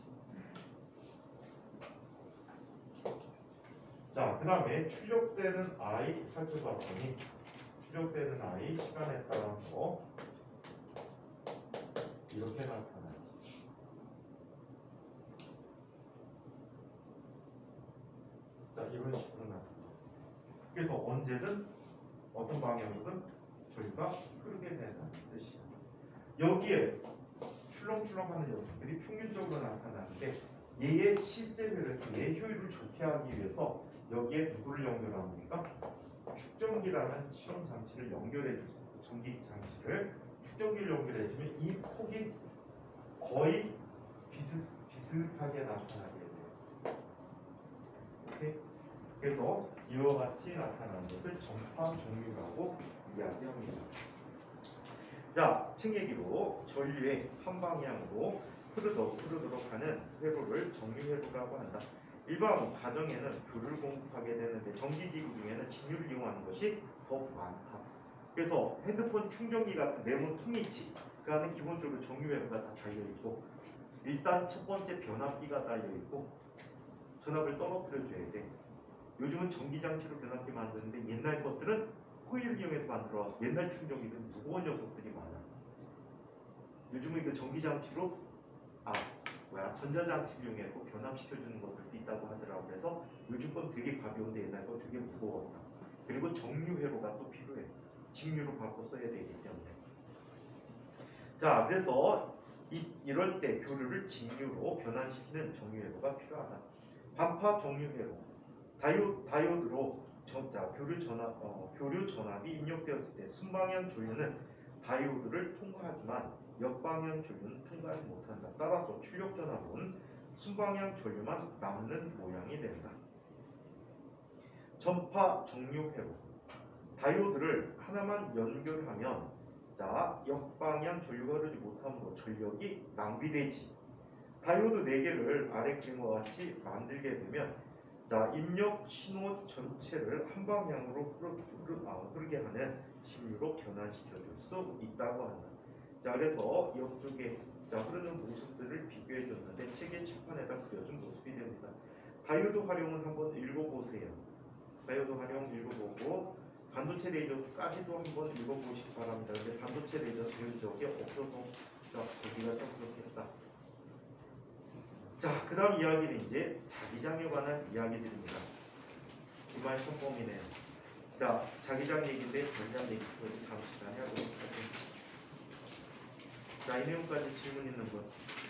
자 그 다음에 출력되는 I 살펴봤더니 출력되는 I 시간에 따라서 이렇게 나타나지. 자 이런 식으로 나타나. 그래서 언제든 어떤 방향으로든 저희가 흐르게 된다는 뜻이야. 여기에 출렁출렁하는 녀석들이 평균적으로 나타나는데 얘의 실제 별에서 얘 효율을 좋게 하기 위해서 여기에 누구를 연결합니까? 축전기라는 실험 장치를 연결해 줄 수 있어. 전기 장치를 축전기를 연결해 주면 이 폭이 거의 비슷 비슷하게 나타나게 돼요. 오케이? 그래서 이와 같이 나타나는 것을 전파 종류라고 이야기합니다. 자, 책 얘기로 전류의 한 방향으로 흐르도록 흐르도록 하는 회로를 정류회로라고 한다. 일반 가정에는 교류를 공급하게 되는데 전기기구 중에는 직류를 이용하는 것이 더 많다. 그래서 핸드폰 충전기 같은 네모 통이 있지. 그 안에 기본적으로 정류회로가 다 달려있고 일단 첫 번째 변압기가 달려있고 전압을 떨어뜨려 줘야 돼. 요즘은 전기장치로 변압기 만드는데 옛날 것들은 코일을 이용해서 만들어. 옛날 충전기는 무거운 녀석들이 많아. 요즘은 그 전기장치로 아 뭐야 전자장치를 이용해서 변압시켜주는 것들도 있다고 하더라고. 그래서 요즘 건 되게 가벼운데 옛날 건 되게 무거웠다. 그리고 정류회로가 또 필요해. 직류로 바꿔 써야 되기 때문에. 자 그래서 이, 이럴 때 교류를 직류로 변환시키는 정류회로가 필요하다. 반파 정류회로 다이오, 다이오드로 전, 자, 교류, 전압, 어, 교류 전압이 입력되었을 때 순방향 전류는 다이오드를 통과하지만 역방향 전류는 통과를 못한다. 따라서 출력 전압은 순방향 전류만 남는 모양이 된다. 전파 정류회로 다이오드를 하나만 연결하면 자 역방향 전류가 흐르지 못함으로 전력이 낭비되지. 다이오드 네 개를 아래 그림과 같이 만들게 되면 자 입력 신호 전체를 한 방향으로 흐르, 흐르, 아, 흐르게 하는 직류로 변환시켜 줄 수 있다고 한다. 자 그래서 이쪽에 자 흐르는 모습들을 비교해 줬는데 책의 칠판에다 그려준 모습이 됩니다. 다이오드 활용은 한번 읽어보세요. 다이오드 활용 읽어보고 반도체 레이저까지도 한번 읽어보시기 바랍니다. 근데 반도체 레이저 배운 적이 없어서 자, 여기가 좀 그렇겠다. 자, 그 다음 이야기는 이제 자기장에 관한 이야기들입니다. 이말 손범이네요. 자, 자기장 얘기인데 전장 얘기 그 다음 시간에 하도록 하겠습니다. 자, 이 내용까지 질문 있는 분.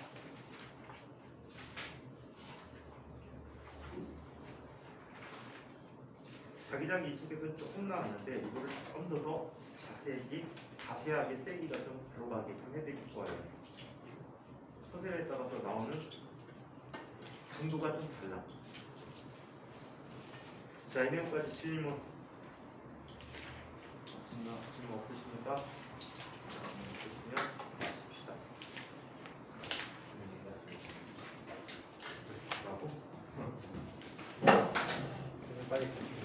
자기장 이 책에서는 조금 나왔는데 이거를 좀 더 더 자세히 자세하게 세기가 좀 들어가게끔 해드릴 거예요. 선생님에 따라서 나오는 강도가 좀 달라. 자, 이 내용까지 질문. 질문 없으십니까? 없으시면 마칩시다. 라고? 빨리